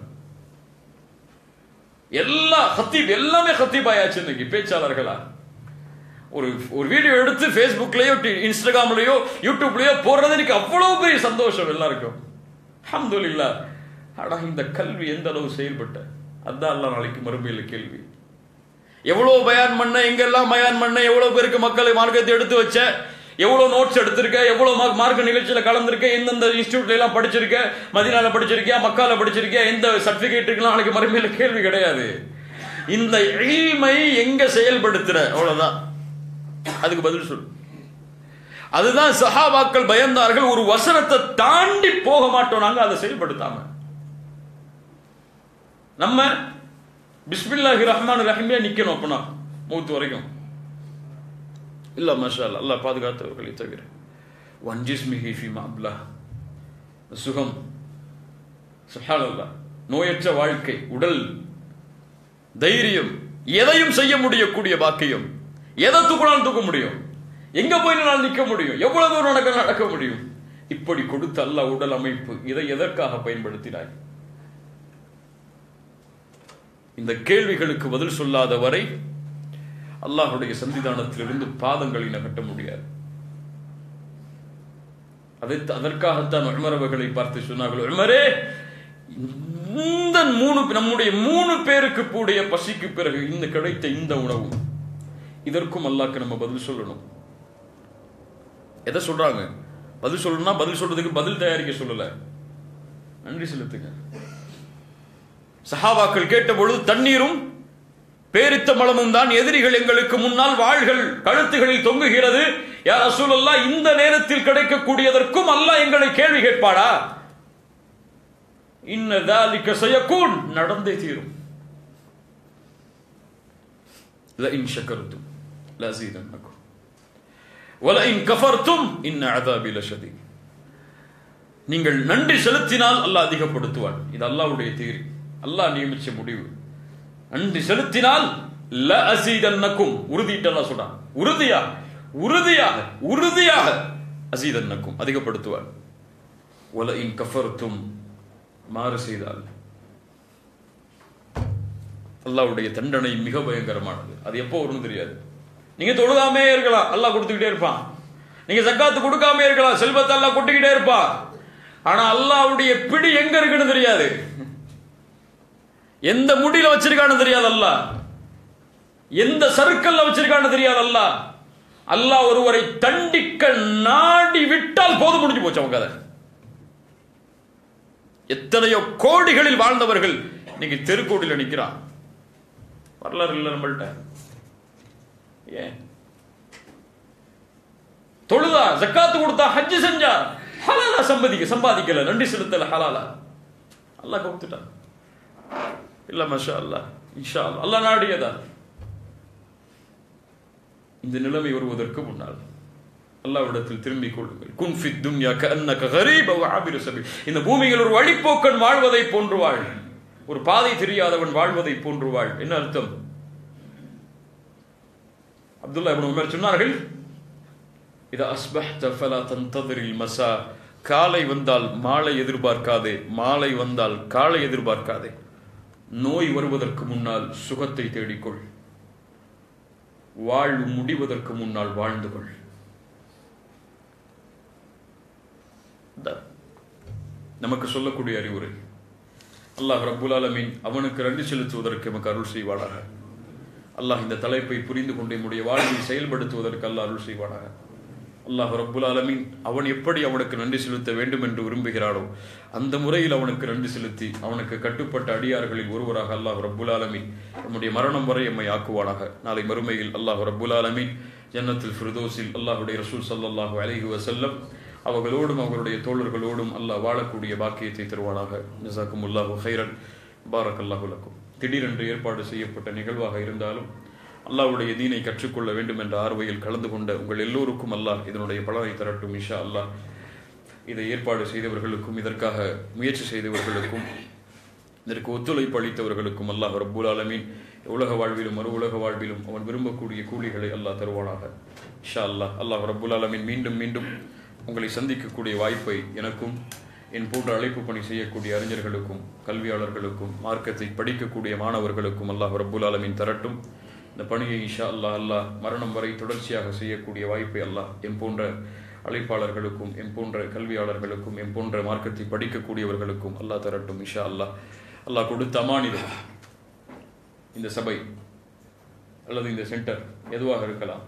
எல்லாமே ஹத்தீப் ஆயாச்சு இன்னைக்கு, பேச்சாளர்களா. ஒரு வீடியோ எடுத்து ஃபேஸ்புக்லயோ இன்ஸ்டாகிராம்லயோ யூடியூப்லயோ போடுறது இன்னைக்கு அவ்வளவு பெரிய சந்தோஷம் எல்லாருக்கும். அல்ஹம்துலில்லாஹ். ஆனா இந்த கல்வி எந்த அளவு செயல்பட்ட, அதான் அல்லாஹ் நாளைக்கு மறுமையில கேள்வி. எவ்வளவு பயான் பண்ண, எங்கெல்லாம் பயான் பண்ண, எவ்வளவு பேருக்கு மக்களை மார்க்கத்தை எடுத்து வச்ச, எவ்வளவு நோட்ஸ் எடுத்திருக்க, எவ்வளவு மார்க்க நிகழ்ச்சியில கலந்திருக்க, எந்தெந்த இன்ஸ்டிடியூட்ல எல்லாம் படிச்சிருக்க, மதீனால படிச்சிருக்கியா, மக்கால படிச்சிருக்கியா, எந்த சர்டிபிகேட் இருக்கலாம், நாளைக்கு மறுமையில கேள்வி கிடையாது. இந்த இல்மை எங்க செயல்படுத்துற, அவ்வளவுதான். அதுக்கு பதில் சொல்லு. அதுதான் சஹாபாக்கள் பயந்தார்கள். ஒரு வசனத்தை தாண்டி போக மாட்டோம் நாங்க அதை செயல்படுத்தாம. நம்ம பிஸ்மில்லாஹிர் ரஹ்மானிர் ரஹீம் நிக்கணும் அப்பனா மௌத் வரைக்கும். இல்ல மாஷா அல்லாஹ், அல்லாஹ் பாதுகாத்தவர்களை தவிர. வன் ஜிஸ்மிஹி ஃபீ மஅப்லா, சுகம், சுப்ஹானல்லாஹ், நோயற்ற வாழ்க்கை, உடல் தைரியம், எதையும் செய்ய முடியக்கூடிய பாக்கியம், எதை தூக்கினாலும் தூக்க முடியும், எங்க போயினாலும் நிற்க முடியும், எவ்வளவு தூரம் நடக்க முடியும். இப்படி கொடுத்த அல்லாஹ் உடல் அமைப்பு, இதை எதற்காக பயன்படுத்தினாய்? இந்த கேள்விகளுக்கு பதில் சொல்லாத வரை அல்லாஹ்வுடைய சன்னிதானத்திலிருந்து பாதங்களை நகட்ட முடியாது. அதற்காகத்தான் உமர் அவர்களை பார்த்து சொன்னார்கள், உமரே, இந்த நம்முடைய 3 பேருக்கு கூடிய பசிக்கு பிறகு இந்த கிடைத்த இந்த உணவு, இதற்கும் அல்லாஹ்க்கு நம்ம பதில் சொல்லணும். எதை சொல்றாங்க? பதில் சொல்லணும்னா பதில் சொல்றதுக்கு பதில் தயாரிக்க சொல்லல, நன்றி செலுத்துங்க. சஹாபாக்கள் கேட்ட பொழுது தண்ணீரும் பேரித்த மலமும் தான் எதிரிகள் எங்களுக்கு முன்னால் வாள்கள் கழுத்துகளில் தொங்குகிறது, யா ரசூலல்லாஹ், இந்த நேரத்தில் கிடைக்கக்கூடியதற்கும் அல்லாஹ் எங்களை கேள்வி கேட்பாடா? இன்ன ذلك سيكون, நடந்தே தீரும். لئن شكرتم لازيدنكم ولئن كفرتم ان عذابي لشديد. நீங்கள் நன்றி செலுத்தினால் அல்லாஹ் அதிகப்படுத்துவான். இது அல்லாஹ்வுடைய தீர்ப்பு, அல்லாஹ் நியமிச்ச முடிவு. நன்றி செலுத்தினால் லஅஸீதன்னக்கும், உறுதியிட்டு அல்லாஹ் சொல்றான், உறுதியாக அஸீதன்னக்கும், அதிகப்படுத்துவான். வலஇன் கஃபர்தும், மாறு செய்தால் அல்லாஹ்வுடைய தண்டனை மிக பயங்கரமானது. அது எப்போ வரும்னு தெரியாது. நீங்க தொழுகாமே இருக்கலாம், அல்லாஹ் கொடுத்துக்கிட்டே இருப்பான். நீங்க ஜக்காத்து கொடுக்காம இருக்கலாம், செல்வத்தை அல்லாஹ் கொட்டிக்கிட்டே இருப்பான். ஆனா அல்லாஹ்வுடைய பிடி எங்க இருக்குன்னு தெரியாது, எந்த முடியில வச்சிருக்கான்னு தெரியாது, அல்லாஹ் எந்த சர்க்கிள்ல வச்சிருக்கான்னு தெரியாது. அல்லாஹ் ஒருவரை தண்டிக்க நாடி விட்டால் போது, முடிஞ்சு போச்சு அவங்க கதை. எத்தனையோ கோடிகளில் வாழ்ந்தவர்கள் இன்னைக்கு தெருக்கோடியில் நிற்கிறான். வரலாறு இல்லை நம்மள்ட்ட. ஏன் தொழுதா, ஜக்காத்து கொடுத்தா, ஹஜ் செஞ்சா, ஹலாலா சம்பாதிக்கல, நன்றி செலுத்தல, ஹலாலா அல்லாஹ் கொடுத்துட்டான். இல்ல மாஷா அல்லாஹ், இன்ஷா அல்லாஹ், அல்லாஹ் நாடியதா. இந்த நிலைமை வருவதற்கு முன்னால் அல்லாஹ்விடத்தில் திரும்பிக் கொள்ளுங்கள். குன் ஃபித் துன்யா கஅன்னக கரீப் வ ஆபிரு சபீல். இந்த பூமியில் ஒரு வழிப்போக்கன் வாழ்வதை போன்று வாழ், ஒரு பாதை தெரியாதவன் வாழ்வதை போன்று வாழ். என்ன அர்த்தம்? அப்துல்லாஹ் இப்னு உமர் சொன்னார்கள், இதா அஸ்பஹ்த ஃபலா தன்ததிரில் மஸா, காலை வந்தால் மாலை எதிர்பார்க்காதே, மாலை வந்தால் காலை எதிர்பார்க்காதே. நோய் வருவதற்கு முன்னால் சுகத்தை தேடிக்கொள், வாழ்வு முடிவதற்கு முன்னால் வாழ்ந்து கொள். நமக்கு சொல்லக்கூடிய அறிவுரை. அல்லாஹ் ரப்புல் ஆலமீன் அவனுக்கு நன்றி செலுத்துவதற்கு நமக்கு அருள் செய்வானாக. அல்லாஹ் இந்த தலைப்பை புரிந்து கொண்டு நம்முடைய வாழ்வை செயல்படுத்துவதற்கு அல்லாஹ் அருள் செய்வானாக. அல்லாஹ் ரப்புல் ஆலமீன் அவன் எப்படி அவனுக்கு நன்றி செலுத்த வேண்டும் என்று விரும்புகிறானோ அந்த முறையில் அவனுக்கு நன்றி செலுத்தி அவனுக்கு கட்டுப்பட்ட அடியார்களில் ஒருவராக அல்லாஹ் ரப்புல் ஆலமீன் நம்முடைய மரணம் வரை எம்மை ஆக்குவானாக. நாளை மறுமையில் அல்லாஹ் ரப்புல் ஆலமீன் ஜன்னத்துல் ஃபிர்தௌஸில் அல்லாஹ்வுடைய ரசூல் ஸல்லல்லாஹு அலைஹி வஸல்லம் அவர்களோடும் அவர்களுடைய தோழர்களோடும் அல்லாஹ் வாழக்கூடிய பாக்கியத்தை தருவானாக. ஜஸாக்குமுல்லாஹு கைரன், பாரக்கல்லாஹு லக்கும். திடீரென்று ஏற்பாடு செய்யப்பட்ட நிகழ்வாக இருந்தாலும் அல்லாஹ்வுடைய தீனை கற்றுக்கொள்ள வேண்டும் என்ற ஆர்வையில் கலந்து கொண்ட உங்கள் எல்லோருக்கும் அல்லாஹ் இதனுடைய பலனை தரட்டும் இன்ஷா அல்லாஹ். இதை ஏற்பாடு செய்தவர்களுக்கும் இதற்காக முயற்சி செய்தவர்களுக்கும் இதற்கு ஒத்துழைப்பு அளித்தவர்களுக்கும் அல்லாஹ் ரப்புல் ஆலமீன் உலக வாழ்விலும் மறு உலக வாழ்விலும் அவன் விரும்பக்கூடிய கூலிகளை அல்லாஹ் தருவானாக இன்ஷா அல்லாஹ். அல்லாஹ் ரப்புல் ஆலமீன் மீண்டும் மீண்டும் உங்களை சந்திக்கக்கூடிய வாய்ப்பை எனக்கும் என் போன்ற அழைப்பு பணி செய்யக்கூடிய அறிஞர்களுக்கும் கல்வியாளர்களுக்கும் மார்க்கத்தை படிக்கக்கூடிய மாணவர்களுக்கும் அல்லாஹ் ரப்புல் ஆலமீன் தரட்டும். இந்த பணியை இன்ஷா அல்லாஹ் மரணம் வரை தொடர்ச்சியாக செய்யக்கூடிய வாய்ப்பை அல்லாஹ் எம் போன்ற அழைப்பாளர்களுக்கும் எம் போன்ற கல்வியாளர்களுக்கும் எம் போன்ற மார்க்கத்தை படிக்கக்கூடியவர்களுக்கும் அல்லாஹ் தரட்டும் இன்ஷா அல்லாஹ். அல்லாஹ் கொடுத்த அமானிதம் இந்த சபை அல்லது இந்த சென்டர் எதுவாக இருக்கலாம்.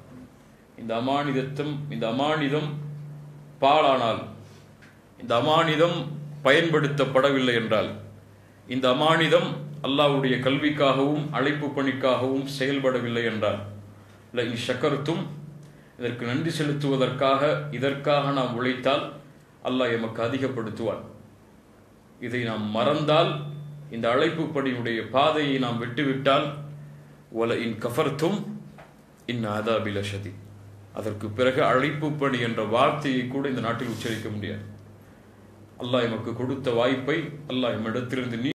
இந்த அமானிதம் பாழானால், இந்த அமானிதம் பயன்படுத்தப்படவில்லை என்றால், இந்த அமானிதம் அல்லாஹ்வுடைய கல்விக்காகவும் அழைப்பு பணிக்காகவும் செயல்படவில்லை என்றால், இன் ஷக்கர்தும் இதற்கு நன்றி செலுத்துவதற்காக இதற்காக நாம் உழைத்தால் அல்லாஹ் எமக்கு அதிகப்படுத்துவான். இதை நாம் மறந்தால், இந்த அழைப்பு பணியுடைய பாதையை நாம் விட்டுவிட்டால், வல இன் கஃபர்தும் இன் அதாபி லஷதீத், அதற்கு பிறகு அழைப்பு பணி என்ற வார்த்தையை கூட இந்த நாட்டில் உச்சரிக்க முடியாது. அல்லாஹ் எமக்கு கொடுத்த வாய்ப்பை அல்லாஹ் எம்மிடத்திலிருந்து